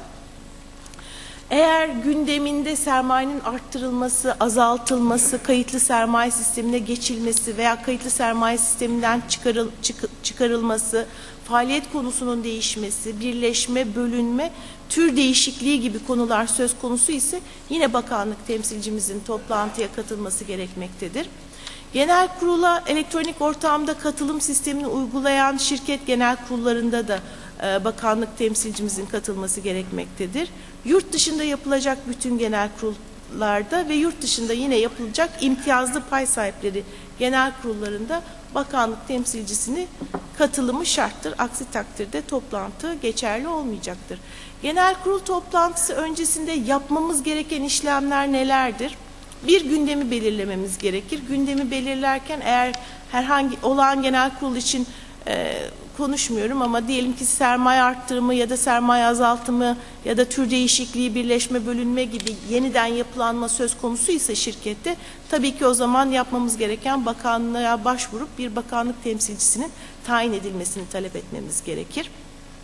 eğer gündeminde sermayenin arttırılması, azaltılması, kayıtlı sermaye sistemine geçilmesi veya kayıtlı sermaye sisteminden çıkarıl, çık, çıkarılması, faaliyet konusunun değişmesi, birleşme, bölünme, tür değişikliği gibi konular söz konusu ise yine bakanlık temsilcimizin toplantıya katılması gerekmektedir. Genel kurula elektronik ortamda katılım sistemini uygulayan şirket genel kurullarında da e, bakanlık temsilcimizin katılması gerekmektedir. Yurt dışında yapılacak bütün genel kurullarda ve yurt dışında yine yapılacak imtiyazlı pay sahipleri genel kurullarında bakanlık temsilcisini katılımı şarttır. Aksi takdirde toplantı geçerli olmayacaktır. Genel kurul toplantısı öncesinde yapmamız gereken işlemler nelerdir? Bir, gündemi belirlememiz gerekir. Gündemi belirlerken eğer herhangi olağan genel kurul için e, konuşmuyorum ama diyelim ki sermaye arttırımı ya da sermaye azaltımı ya da tür değişikliği, birleşme, bölünme gibi yeniden yapılanma söz konusu ise şirkette tabii ki o zaman yapmamız gereken bakanlığa başvurup bir bakanlık temsilcisinin tayin edilmesini talep etmemiz gerekir.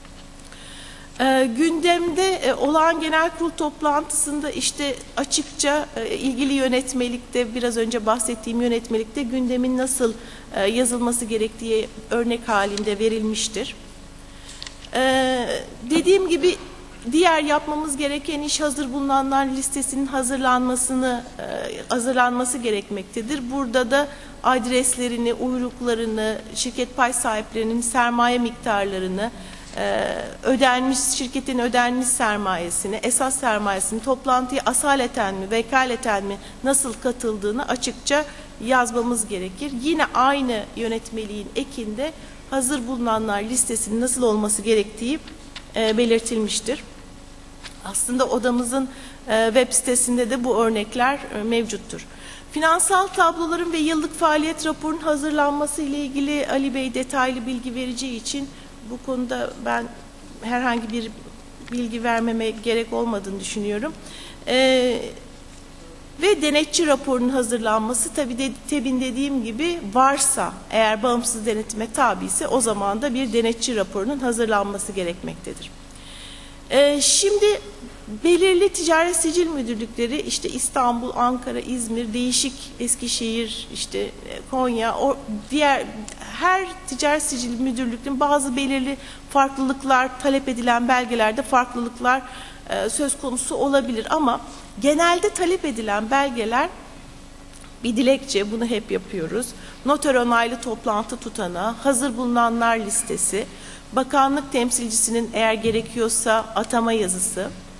E, gündemde e, olağan genel kurul toplantısında işte açıkça e, ilgili yönetmelikte biraz önce bahsettiğim yönetmelikte gündemin nasıl e, yazılması gerektiği örnek halinde verilmiştir. E, dediğim gibi diğer yapmamız gereken iş hazır bulunanlar listesinin hazırlanmasını e, hazırlanması gerekmektedir. Burada da adreslerini, uyruklarını, şirket pay sahiplerinin sermaye miktarlarını, ödenmiş şirketin ödenmiş sermayesini, esas sermayesini, toplantıya asaleten mi, vekaleten mi nasıl katıldığını açıkça yazmamız gerekir. Yine aynı yönetmeliğin ekinde hazır bulunanlar listesinin nasıl olması gerektiği e, belirtilmiştir. Aslında odamızın e, web sitesinde de bu örnekler e, mevcuttur. Finansal tabloların ve yıllık faaliyet raporunun hazırlanması ile ilgili Ali Bey detaylı bilgi vereceği için bu konuda ben herhangi bir bilgi vermeme gerek olmadığını düşünüyorum. Ee, ve denetçi raporunun hazırlanması tabii de, tebin dediğim gibi varsa eğer bağımsız denetime tabi ise o zaman da bir denetçi raporunun hazırlanması gerekmektedir. Ee, şimdi belirli ticaret sicil müdürlükleri işte İstanbul, Ankara, İzmir, değişik Eskişehir, işte Konya, o diğer her ticaret sicil müdürlüklerinin bazı belirli farklılıklar, talep edilen belgelerde farklılıklar e, söz konusu olabilir ama genelde talep edilen belgeler bir dilekçe, bunu hep yapıyoruz. Noter onaylı toplantı tutanağı, hazır bulunanlar listesi, bakanlık temsilcisinin eğer gerekiyorsa atama yazısı,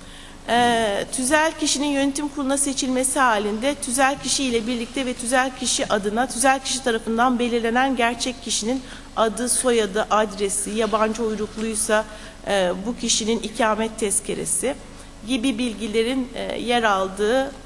e, tüzel kişinin yönetim kuruluna seçilmesi halinde tüzel kişi ile birlikte ve tüzel kişi adına tüzel kişi tarafından belirlenen gerçek kişinin adı, soyadı, adresi, yabancı uyrukluysa e, bu kişinin ikamet tezkeresi gibi bilgilerin e, yer aldığı e,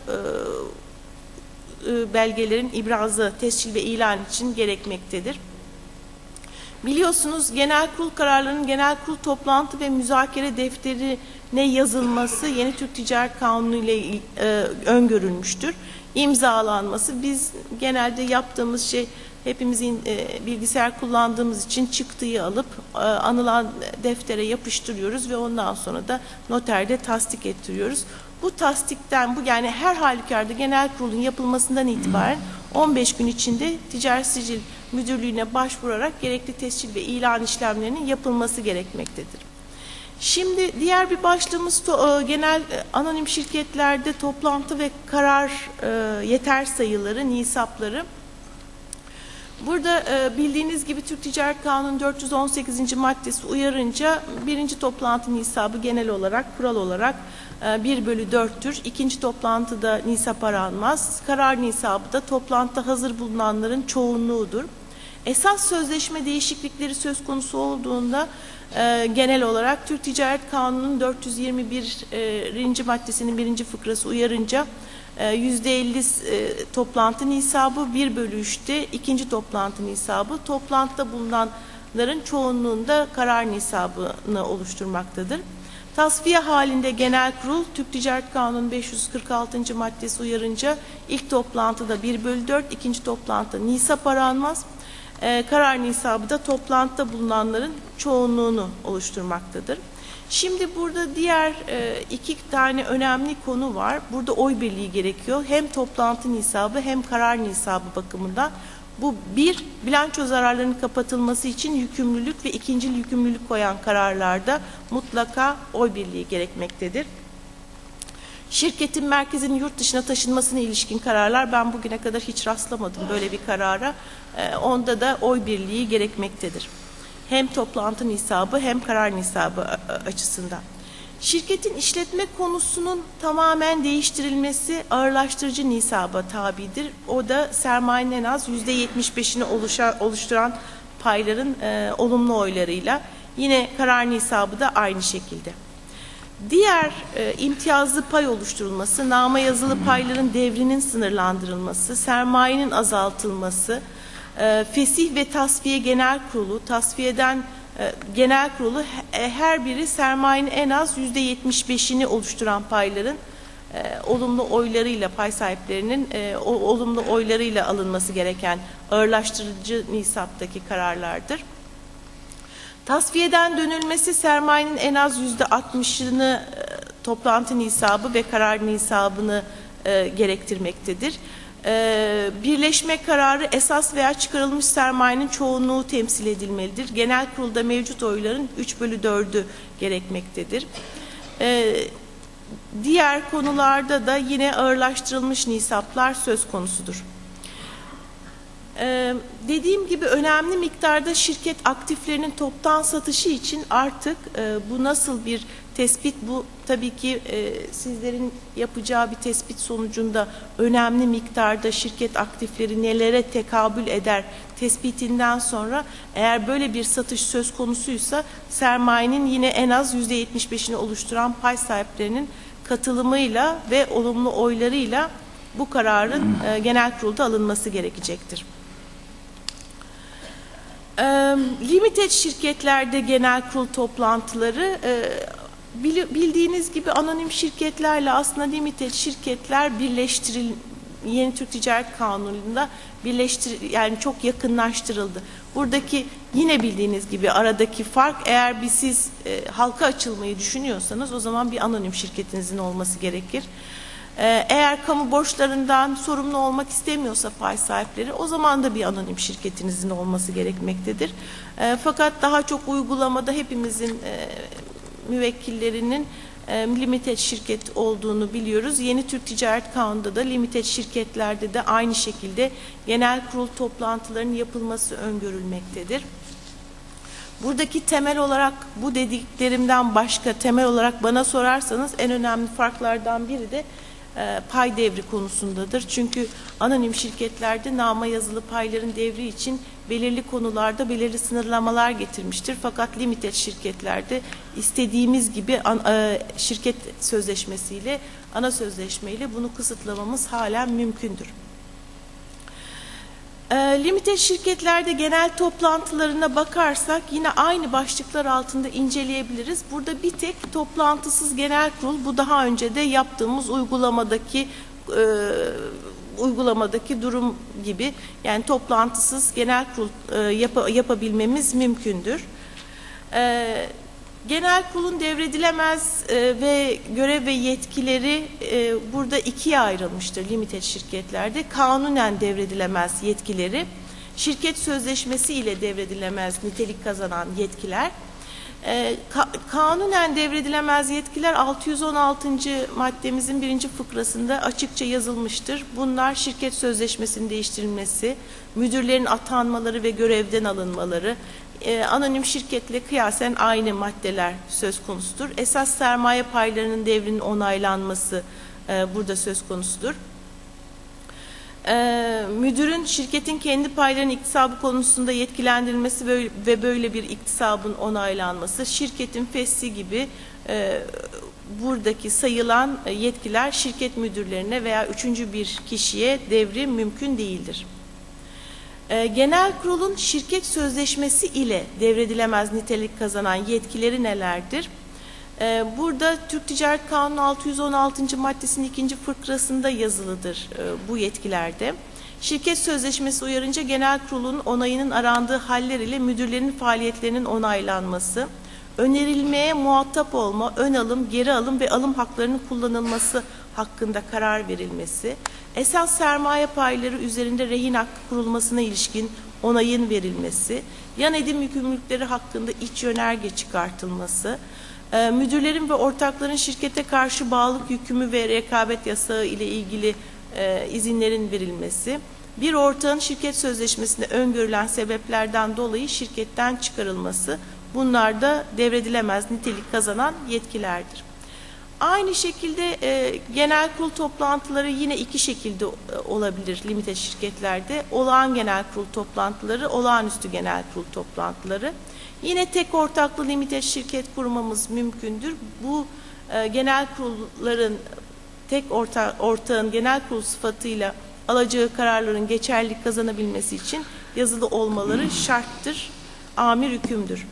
e, belgelerin ibrazı, tescil ve ilan için gerekmektedir. Biliyorsunuz genel kurul kararlarının genel kurul toplantı ve müzakere defterine yazılması Yeni Türk Ticaret Kanunu ile e, öngörülmüştür. İmzalanması, biz genelde yaptığımız şey hepimizin e, bilgisayar kullandığımız için çıktıyı alıp e, anılan deftere yapıştırıyoruz ve ondan sonra da noterde tasdik ettiriyoruz. Bu tasdikten, bu yani her halükarda genel kurulun yapılmasından itibaren on beş gün içinde Ticaret Sicil Müdürlüğü'ne başvurarak gerekli tescil ve ilan işlemlerinin yapılması gerekmektedir. Şimdi diğer bir başlığımız to, genel anonim şirketlerde toplantı ve karar e, yeter sayıları, nisapları. Burada e, bildiğiniz gibi Türk Ticaret Kanunu dört yüz on sekizinci maddesi uyarınca birinci toplantı nisabı genel olarak, kural olarak e, bir bölü dörttür. İkinci toplantıda nisap aranmaz. Karar nisabı da toplantıda hazır bulunanların çoğunluğudur. Esas sözleşme değişiklikleri söz konusu olduğunda e, genel olarak Türk Ticaret Kanunu'nun dört yüz yirmi birinci maddesinin birinci fıkrası uyarınca yüzde elli toplantı nisabı, bir bölü üçte ikinci toplantı nisabı, toplantıda bulunanların çoğunluğunda karar nisabını oluşturmaktadır. Tasfiye halinde genel kurul Türk Ticaret Kanunu beş yüz kırk altıncı maddesi uyarınca ilk toplantıda bir bölü dört, ikinci toplantıda nisap aranmaz. Ee, karar nisabı da toplantıda bulunanların çoğunluğunu oluşturmaktadır. Şimdi burada diğer e, iki tane önemli konu var. Burada oy birliği gerekiyor. Hem toplantı nisabı hem karar nisabı bakımından. Bu bir, bilanço zararlarının kapatılması için yükümlülük ve ikincil yükümlülük koyan kararlarda mutlaka oy birliği gerekmektedir. Şirketin merkezinin yurt dışına taşınmasına ilişkin kararlar, ben bugüne kadar hiç rastlamadım böyle bir karara. E, onda da oy birliği gerekmektedir. Hem toplantı nisabı hem karar nisabı açısından. Şirketin işletme konusunun tamamen değiştirilmesi ağırlaştırıcı nisaba tabidir. O da sermayenin en az yüzde yetmiş beşini oluşturan payların e, olumlu oylarıyla. Yine karar nisabı da aynı şekilde. Diğer e, imtiyazlı pay oluşturulması, nama yazılı payların devrinin sınırlandırılması, sermayenin azaltılması, e, fesih ve tasfiye genel kurulu, tasfiyeden e, genel kurulu e, her biri sermayenin en az yüzde yetmiş beşini oluşturan payların e, olumlu oylarıyla, pay sahiplerinin e, o, olumlu oylarıyla alınması gereken ağırlaştırıcı nisaptaki kararlardır. Tasfiyeden dönülmesi sermayenin en az yüzde altmışını e, toplantı nisabı ve karar nisabını e, gerektirmektedir. E, birleşme kararı esas veya çıkarılmış sermayenin çoğunluğu temsil edilmelidir. Genel kurulda mevcut oyların üç bölü dördü gerekmektedir. E, diğer konularda da yine ağırlaştırılmış nisaplar söz konusudur. Ee, dediğim gibi önemli miktarda şirket aktiflerinin toptan satışı için artık e, bu nasıl bir tespit, bu tabii ki e, sizlerin yapacağı bir tespit sonucunda önemli miktarda şirket aktifleri nelere tekabül eder tespitinden sonra eğer böyle bir satış söz konusuysa sermayenin yine en az yüzde yetmiş beşini oluşturan pay sahiplerinin katılımıyla ve olumlu oylarıyla bu kararın e, genel kurulda alınması gerekecektir. E, limited şirketlerde genel kurul toplantıları e, bildiğiniz gibi anonim şirketlerle aslında limited şirketler birleştiril Yeni Türk Ticaret Kanunu'nda birleştir yani çok yakınlaştırıldı. Buradaki yine bildiğiniz gibi aradaki fark, eğer bir siz e, halka açılmayı düşünüyorsanız o zaman bir anonim şirketinizin olması gerekir. Eğer kamu borçlarından sorumlu olmak istemiyorsa pay sahipleri, o zaman da bir anonim şirketinizin olması gerekmektedir. E, fakat daha çok uygulamada hepimizin e, müvekkillerinin e, limited şirket olduğunu biliyoruz. Yeni Türk Ticaret Kanunu'nda da limited şirketlerde de aynı şekilde genel kurul toplantılarının yapılması öngörülmektedir. Buradaki temel olarak bu dediklerimden başka temel olarak bana sorarsanız en önemli farklardan biri de e, pay devri konusundadır. Çünkü anonim şirketlerde nama yazılı payların devri için belirli konularda belirli sınırlamalar getirmiştir. Fakat limited şirketlerde istediğimiz gibi an, e, şirket sözleşmesiyle, ana sözleşmeyle bunu kısıtlamamız halen mümkündür. Limited şirketlerde genel toplantılarına bakarsak yine aynı başlıklar altında inceleyebiliriz. Burada bir tek toplantısız genel kurul, bu daha önce de yaptığımız uygulamadaki e, uygulamadaki durum gibi, yani toplantısız genel kurul e, yap yapabilmemiz mümkündür. E, Genel kurulun devredilemez e, ve görev ve yetkileri e, burada ikiye ayrılmıştır limited şirketlerde. Kanunen devredilemez yetkileri, şirket sözleşmesi ile devredilemez nitelik kazanan yetkiler. E, ka kanunen devredilemez yetkiler altı yüz on altıncı maddemizin birinci fıkrasında açıkça yazılmıştır. Bunlar şirket sözleşmesinin değiştirilmesi, müdürlerin atanmaları ve görevden alınmaları, Ee, anonim şirketle kıyasen aynı maddeler söz konusudur. Esas sermaye paylarının devrinin onaylanması e, burada söz konusudur. Ee, müdürün şirketin kendi paylarının iktisabı konusunda yetkilendirilmesi ve, ve böyle bir iktisabın onaylanması, şirketin fesli gibi e, buradaki sayılan yetkiler şirket müdürlerine veya üçüncü bir kişiye devri mümkün değildir. Genel kurulun şirket sözleşmesi ile devredilemez nitelik kazanan yetkileri nelerdir? Burada Türk Ticaret Kanunu altı yüz on altıncı maddesinin ikinci fıkrasında yazılıdır bu yetkilerde. Şirket sözleşmesi uyarınca genel kurulun onayının arandığı haller ile müdürlerin faaliyetlerinin onaylanması, önerilmeye muhatap olma, ön alım, geri alım ve alım haklarının kullanılması hakkında karar verilmesi, esas sermaye payları üzerinde rehin hakkı kurulmasına ilişkin onayın verilmesi, yan edim yükümlülükleri hakkında iç yönerge çıkartılması, e, müdürlerin ve ortakların şirkete karşı bağlılık yükümü ve rekabet yasağı ile ilgili e, izinlerin verilmesi, bir ortağın şirket sözleşmesinde öngörülen sebeplerden dolayı şirketten çıkarılması, bunlar da devredilemez nitelik kazanan yetkilerdir. Aynı şekilde e, genel kurul toplantıları yine iki şekilde e, olabilir limited şirketlerde. Olağan genel kurul toplantıları, olağanüstü genel kurul toplantıları. Yine tek ortaklı limited şirket kurmamız mümkündür. Bu e, genel kurulların tek orta, ortağın genel kurul sıfatıyla alacağı kararların geçerlilik kazanabilmesi için yazılı olmaları şarttır, amir hükümdür.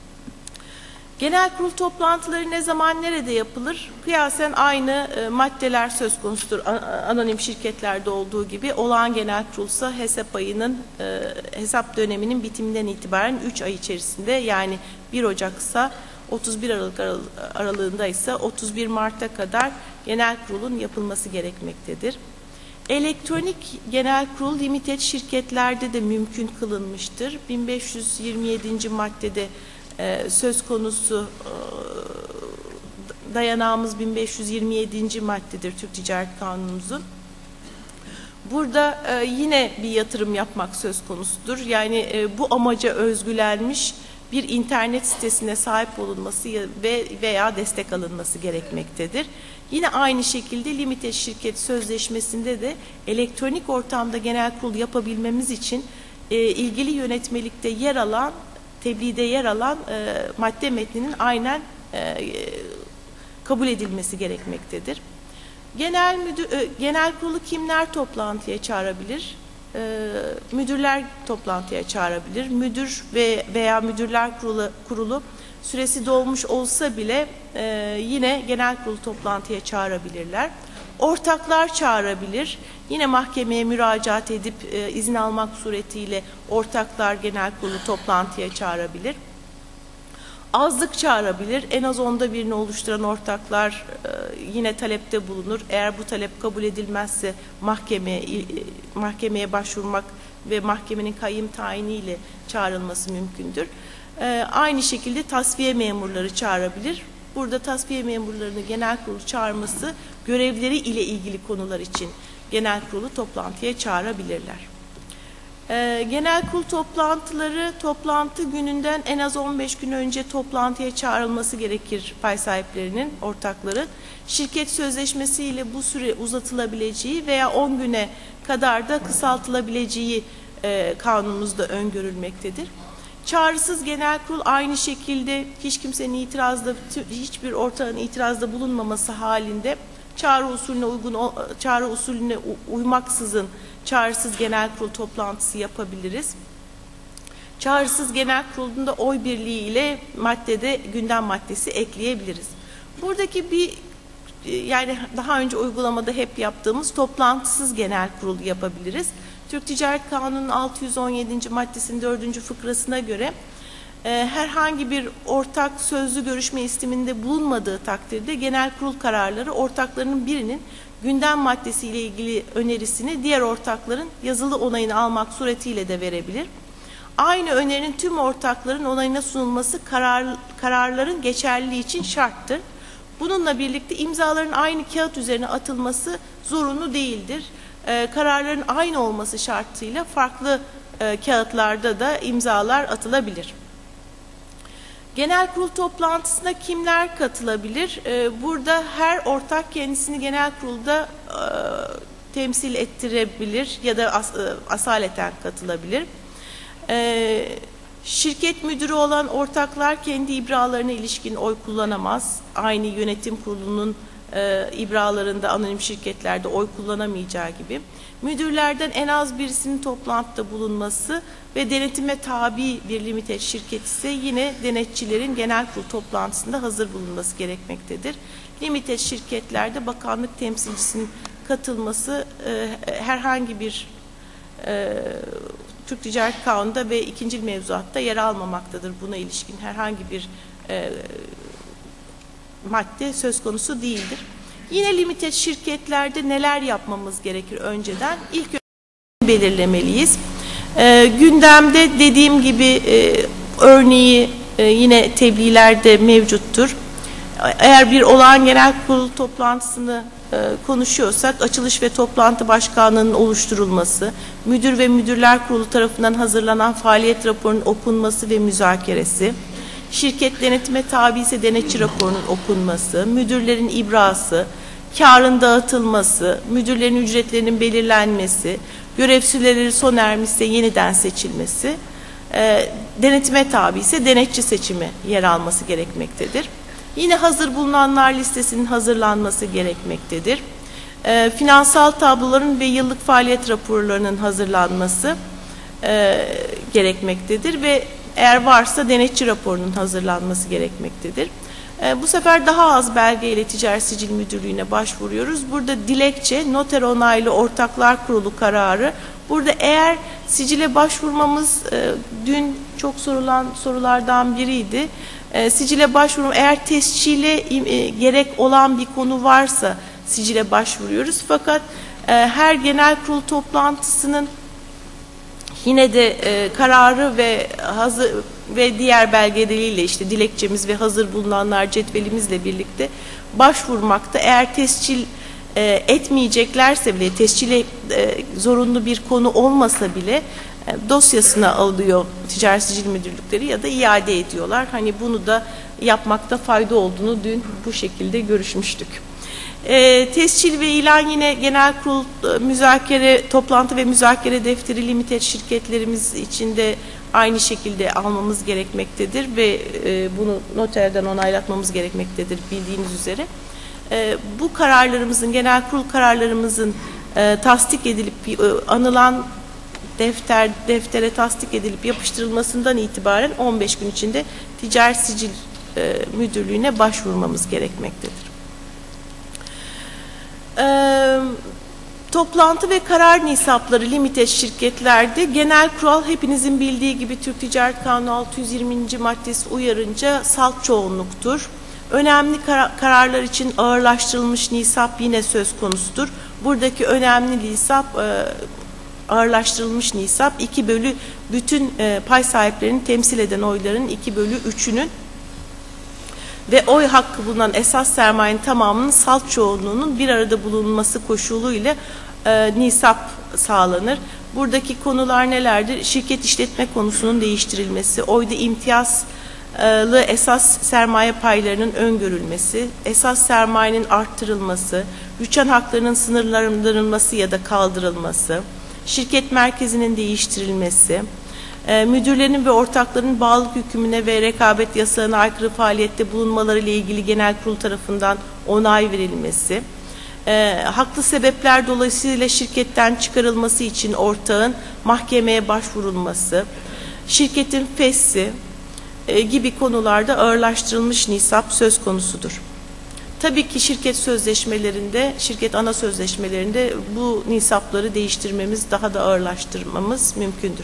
Genel kurul toplantıları ne zaman nerede yapılır? Kıyasen aynı e, maddeler söz konusudur. Anonim şirketlerde olduğu gibi olağan genel kurulsa hesap ayının e, hesap döneminin bitiminden itibaren üç ay içerisinde, yani bir Ocak'sa otuz bir Aralık aralığında ise otuz bir Mart'a kadar genel kurulun yapılması gerekmektedir. Elektronik genel kurul limited şirketlerde de mümkün kılınmıştır. bin beş yüz yirmi yedinci maddede Ee, söz konusu e, dayanağımız bin beş yüz yirmi yedinci maddedir Türk Ticaret Kanunumuzun. Burada e, yine bir yatırım yapmak söz konusudur. Yani e, bu amaca özgülenmiş bir internet sitesine sahip olunması ve veya destek alınması gerekmektedir. Yine aynı şekilde limited şirket sözleşmesinde de elektronik ortamda genel kurul yapabilmemiz için e, ilgili yönetmelikte yer alan tebliğde yer alan e, madde metninin aynen e, kabul edilmesi gerekmektedir. Genel müdür, e, genel kurulu kimler toplantıya çağırabilir? E, müdürler toplantıya çağırabilir. Müdür ve veya müdürler kurulu, kurulu süresi dolmuş olsa bile e, yine genel kurulu toplantıya çağırabilirler. Ortaklar çağırabilir. Yine mahkemeye müracaat edip e, izin almak suretiyle ortaklar genel kurulu toplantıya çağırabilir. Azlık çağırabilir. En az onda birini oluşturan ortaklar e, yine talepte bulunur. Eğer bu talep kabul edilmezse mahkemeye, e, mahkemeye başvurmak ve mahkemenin kayyım tayiniyle çağrılması mümkündür. E, aynı şekilde tasfiye memurları çağırabilir. Burada tasfiye memurlarını genel kurulu çağırması görevleri ile ilgili konular için genel kurulu toplantıya çağırabilirler. Ee, genel kurul toplantıları toplantı gününden en az on beş gün önce toplantıya çağrılması gerekir pay sahiplerinin, ortakların. Şirket sözleşmesiyle bu süre uzatılabileceği veya on güne kadar da kısaltılabileceği e, kanunumuzda öngörülmektedir. Çağrısız genel kurul aynı şekilde hiç kimsenin itirazda, hiçbir ortağın itirazda bulunmaması halinde çağrı usulüne uygun, çağrı usulüne uymaksızın çağrısız genel kurul toplantısı yapabiliriz. Çağrısız genel kurulunda oy birliği ile maddede gündem maddesi ekleyebiliriz. Buradaki bir, yani daha önce uygulamada hep yaptığımız toplantısız genel kurul yapabiliriz. Türk Ticaret Kanunu'nun altı yüz on yedinci maddesinin dördüncü fıkrasına göre e, herhangi bir ortak sözlü görüşme isteminde bulunmadığı takdirde genel kurul kararları ortaklarının birinin gündem maddesi ile ilgili önerisini diğer ortakların yazılı onayını almak suretiyle de verebilir. Aynı önerinin tüm ortakların onayına sunulması karar, kararların geçerliliği için şarttır. Bununla birlikte imzaların aynı kağıt üzerine atılması zorunlu değildir. Ee, kararların aynı olması şartıyla farklı e, kağıtlarda da imzalar atılabilir. Genel kurul toplantısına kimler katılabilir? Ee, burada her ortak kendisini genel kurulda e, temsil ettirebilir ya da as, e, asaleten katılabilir. Ee, şirket müdürü olan ortaklar kendi ibralarına ilişkin oy kullanamaz. Aynı yönetim kurulunun e, ibralarında anonim şirketlerde oy kullanamayacağı gibi. Müdürlerden en az birisinin toplantıda bulunması ve denetime tabi bir limited şirket ise yine denetçilerin genel kurul toplantısında hazır bulunması gerekmektedir. Limited şirketlerde bakanlık temsilcisinin katılması e, herhangi bir e, Türk Ticaret Kanunu'nda ve ikincil mevzuatta yer almamaktadır. Buna ilişkin herhangi bir e, madde söz konusu değildir. Yine limited şirketlerde neler yapmamız gerekir önceden? İlk belirlemeliyiz. E, gündemde dediğim gibi e, örneği e, yine tebliğlerde mevcuttur. Eğer bir olağan genel kurul toplantısını e, konuşuyorsak açılış ve toplantı başkanlığının oluşturulması, müdür ve müdürler kurulu tarafından hazırlanan faaliyet raporunun okunması ve müzakeresi, şirket denetime tabi ise denetçi raporunun okunması, müdürlerin ibrası, kârın dağıtılması, müdürlerin ücretlerinin belirlenmesi, görev süreleri sona ermişse yeniden seçilmesi, e, denetime tabi ise denetçi seçimi yer alması gerekmektedir. Yine hazır bulunanlar listesinin hazırlanması gerekmektedir. E, finansal tabloların ve yıllık faaliyet raporlarının hazırlanması e, gerekmektedir ve eğer varsa denetçi raporunun hazırlanması gerekmektedir. E, bu sefer daha az belge ile Ticaret Sicil Müdürlüğü'ne başvuruyoruz. Burada dilekçe, noter onaylı ortaklar kurulu kararı. Burada eğer sicile başvurmamız e, dün çok sorulan sorulardan biriydi. E, sicile başvurum eğer tescile e, gerek olan bir konu varsa sicile başvuruyoruz. Fakat e, her genel kurul toplantısının yine de e, kararı ve hazır ve diğer belgeleriyle işte dilekçemiz ve hazır bulunanlar cetvelimizle birlikte başvurmakta. Eğer tescil e, etmeyeceklerse bile, tescile e, zorunlu bir konu olmasa bile e, dosyasına alıyor Ticaret Sicil Müdürlükleri ya da iade ediyorlar. Hani bunu da yapmakta fayda olduğunu dün bu şekilde görüşmüştük. E, tescil ve ilan yine genel kurul e, müzakere, toplantı ve müzakere defteri limited şirketlerimiz için de aynı şekilde almamız gerekmektedir ve e, bunu noterden onaylatmamız gerekmektedir bildiğiniz üzere. E, bu kararlarımızın, genel kurul kararlarımızın e, tasdik edilip e, anılan defter deftere tasdik edilip yapıştırılmasından itibaren on beş gün içinde Ticaret Sicil e, Müdürlüğü'ne başvurmamız gerekmektedir. Ee, toplantı ve karar nisapları limited şirketlerde genel kural hepinizin bildiği gibi Türk Ticaret Kanunu altı yüz yirminci maddesi uyarınca salt çoğunluktur. Önemli kar kararlar için ağırlaştırılmış nisap yine söz konusudur. Buradaki önemli nisap e, ağırlaştırılmış nisap iki bölü bütün e, pay sahiplerini temsil eden oyların iki bölü üçünün ve oy hakkı bulunan esas sermayenin tamamının salt çoğunluğunun bir arada bulunması koşuluyla e, nisap sağlanır. Buradaki konular nelerdir? Şirket işletme konusunun değiştirilmesi, oyda imtiyazlı esas sermaye paylarının öngörülmesi, esas sermayenin arttırılması, rüçhan haklarının sınırlandırılması ya da kaldırılması, şirket merkezinin değiştirilmesi, müdürlerin ve ortakların bağlılık hükmüne ve rekabet yasağına aykırı faaliyette bulunmaları ile ilgili genel kurul tarafından onay verilmesi, e, haklı sebepler dolayısıyla şirketten çıkarılması için ortağın mahkemeye başvurulması, şirketin fesli e, gibi konularda ağırlaştırılmış nisap söz konusudur. Tabii ki şirket sözleşmelerinde, şirket ana sözleşmelerinde bu nisapları değiştirmemiz, daha da ağırlaştırmamız mümkündür.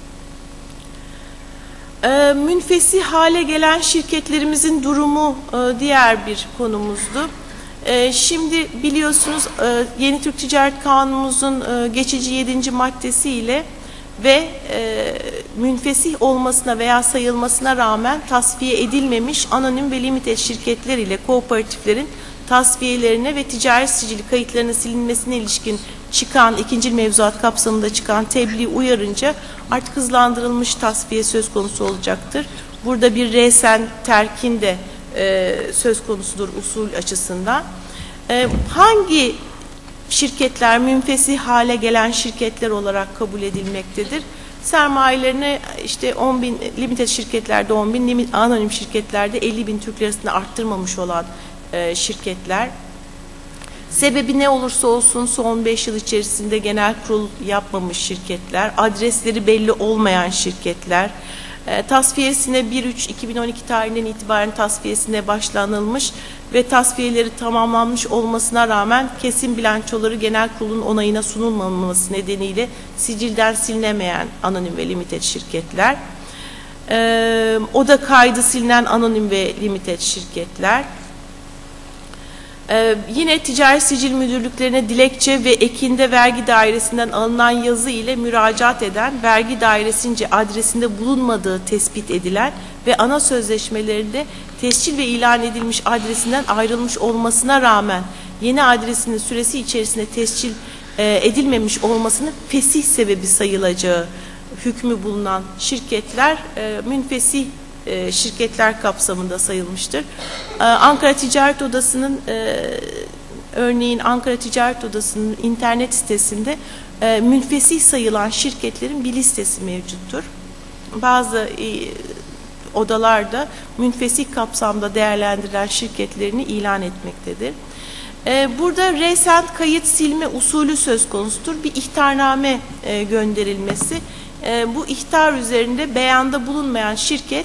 E, münfesih hale gelen şirketlerimizin durumu e, diğer bir konumuzdu. E, şimdi biliyorsunuz e, Yeni Türk Ticaret Kanunumuzun e, geçici yedinci maddesiyle ve e, münfesih olmasına veya sayılmasına rağmen tasfiye edilmemiş anonim ve limited şirketler ile kooperatiflerin tasfiyelerine ve ticari sicili kayıtlarının silinmesine ilişkin çıkan ikinci mevzuat kapsamında çıkan tebliğ uyarınca artık hızlandırılmış tasfiye söz konusu olacaktır. Burada bir resen terkin de e, söz konusudur usul açısından. E, hangi şirketler münfesih hale gelen şirketler olarak kabul edilmektedir? Sermayelerine işte on bin, limited şirketlerde on bin, anonim şirketlerde elli bin Türk lirasını arttırmamış olan e, şirketler. Sebebi ne olursa olsun son beş yıl içerisinde genel kurul yapmamış şirketler, adresleri belli olmayan şirketler, e, tasfiyesine bir üç iki bin on iki tarihinden itibaren tasfiyesine başlanılmış ve tasfiyeleri tamamlanmış olmasına rağmen kesin bilançoları genel kurulun onayına sunulmaması nedeniyle sicilden silinemeyen anonim ve limited şirketler, e, oda kaydı silinen anonim ve limited şirketler, Ee, yine ticari sicil müdürlüklerine dilekçe ve ekinde vergi dairesinden alınan yazı ile müracaat eden, vergi dairesince adresinde bulunmadığı tespit edilen ve ana sözleşmelerinde tescil ve ilan edilmiş adresinden ayrılmış olmasına rağmen yeni adresinin süresi içerisinde tescil e, edilmemiş olmasının fesih sebebi sayılacağı hükmü bulunan şirketler e, münfesih şirketler kapsamında sayılmıştır. Ankara Ticaret Odası'nın örneğin Ankara Ticaret Odası'nın internet sitesinde münfesih sayılan şirketlerin bir listesi mevcuttur. Bazı odalarda münfesih kapsamda değerlendirilen şirketlerini ilan etmektedir. Burada resen kayıt silme usulü söz konusudur. Bir ihtarname gönderilmesi. Bu ihtar üzerinde beyanda bulunmayan şirket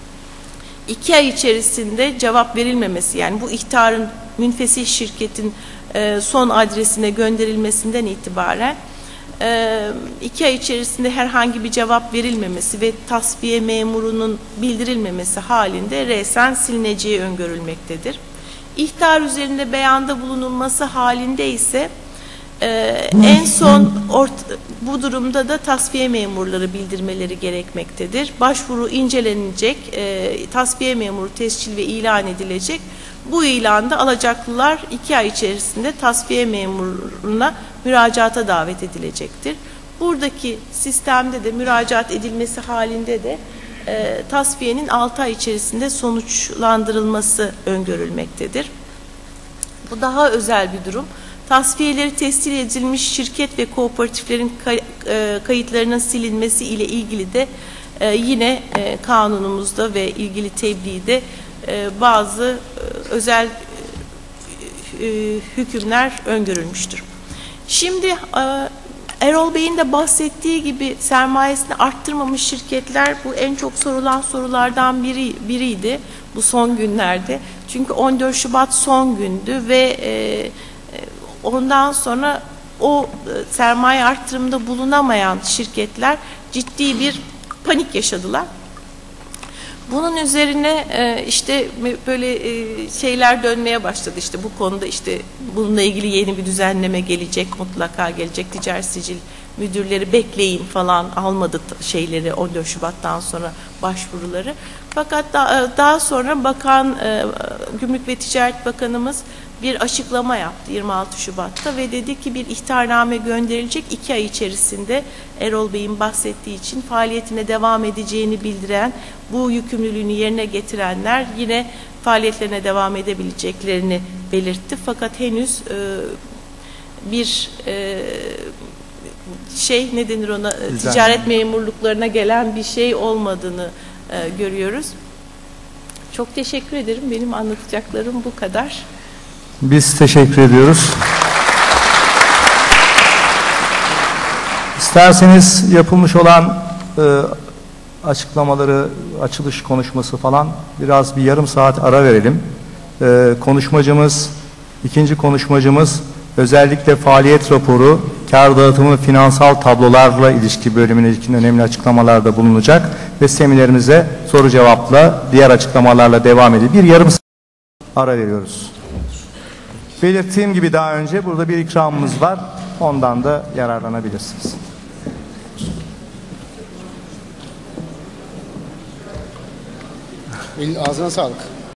iki ay içerisinde cevap verilmemesi, yani bu ihtarın münfesih şirketin e, son adresine gönderilmesinden itibaren e, iki ay içerisinde herhangi bir cevap verilmemesi ve tasfiye memurunun bildirilmemesi halinde resen silineceği öngörülmektedir. İhtar üzerinde beyanda bulunulması halinde ise Ee, en son ort bu durumda da tasfiye memurları bildirmeleri gerekmektedir. Başvuru incelenecek, e, tasfiye memuru tescil ve ilan edilecek. Bu ilanda alacaklılar iki ay içerisinde tasfiye memuruna müracaata davet edilecektir. Buradaki sistemde de müracaat edilmesi halinde de e, tasfiyenin altı ay içerisinde sonuçlandırılması öngörülmektedir. Bu daha özel bir durum. Tasfiyeleri tescil edilmiş şirket ve kooperatiflerin kayıtlarının silinmesi ile ilgili de yine kanunumuzda ve ilgili tebliğde bazı özel hükümler öngörülmüştür. Şimdi Erol Bey'in de bahsettiği gibi sermayesini arttırmamış şirketler bu en çok sorulan sorulardan biri biriydi bu son günlerde. Çünkü on dört Şubat son gündü ve ondan sonra o sermaye artırımında bulunamayan şirketler ciddi bir panik yaşadılar. Bunun üzerine işte böyle şeyler dönmeye başladı. İşte bu konuda işte bununla ilgili yeni bir düzenleme gelecek, mutlaka gelecek. Ticari sicil müdürleri bekleyin falan, almadı şeyleri on dört Şubat'tan sonra başvuruları. Fakat daha sonra bakan, Gümrük ve Ticaret Bakanımız bir açıklama yaptı yirmi altı Şubat'ta ve dedi ki bir ihtarname gönderilecek, iki ay içerisinde Erol Bey'in bahsettiği için faaliyetine devam edeceğini bildiren, bu yükümlülüğünü yerine getirenler yine faaliyetlerine devam edebileceklerini belirtti. Fakat henüz e, bir e, şey ne denir ona, Güzel. ticaret memurluklarına gelen bir şey olmadığını e, görüyoruz. Çok teşekkür ederim. Benim anlatacaklarım bu kadar. Biz teşekkür ediyoruz. İsterseniz yapılmış olan e, açıklamaları, açılış konuşması falan biraz bir yarım saat ara verelim. E, konuşmacımız, ikinci konuşmacımız özellikle faaliyet raporu, kar dağıtımı, finansal tablolarla ilişki bölümüne ilişkin önemli açıklamalarda bulunacak ve seminerimize soru cevapla diğer açıklamalarla devam edip bir yarım saat ara veriyoruz. Belirttiğim gibi daha önce burada bir ikramımız var. Ondan da yararlanabilirsiniz. Ağzına sağlık.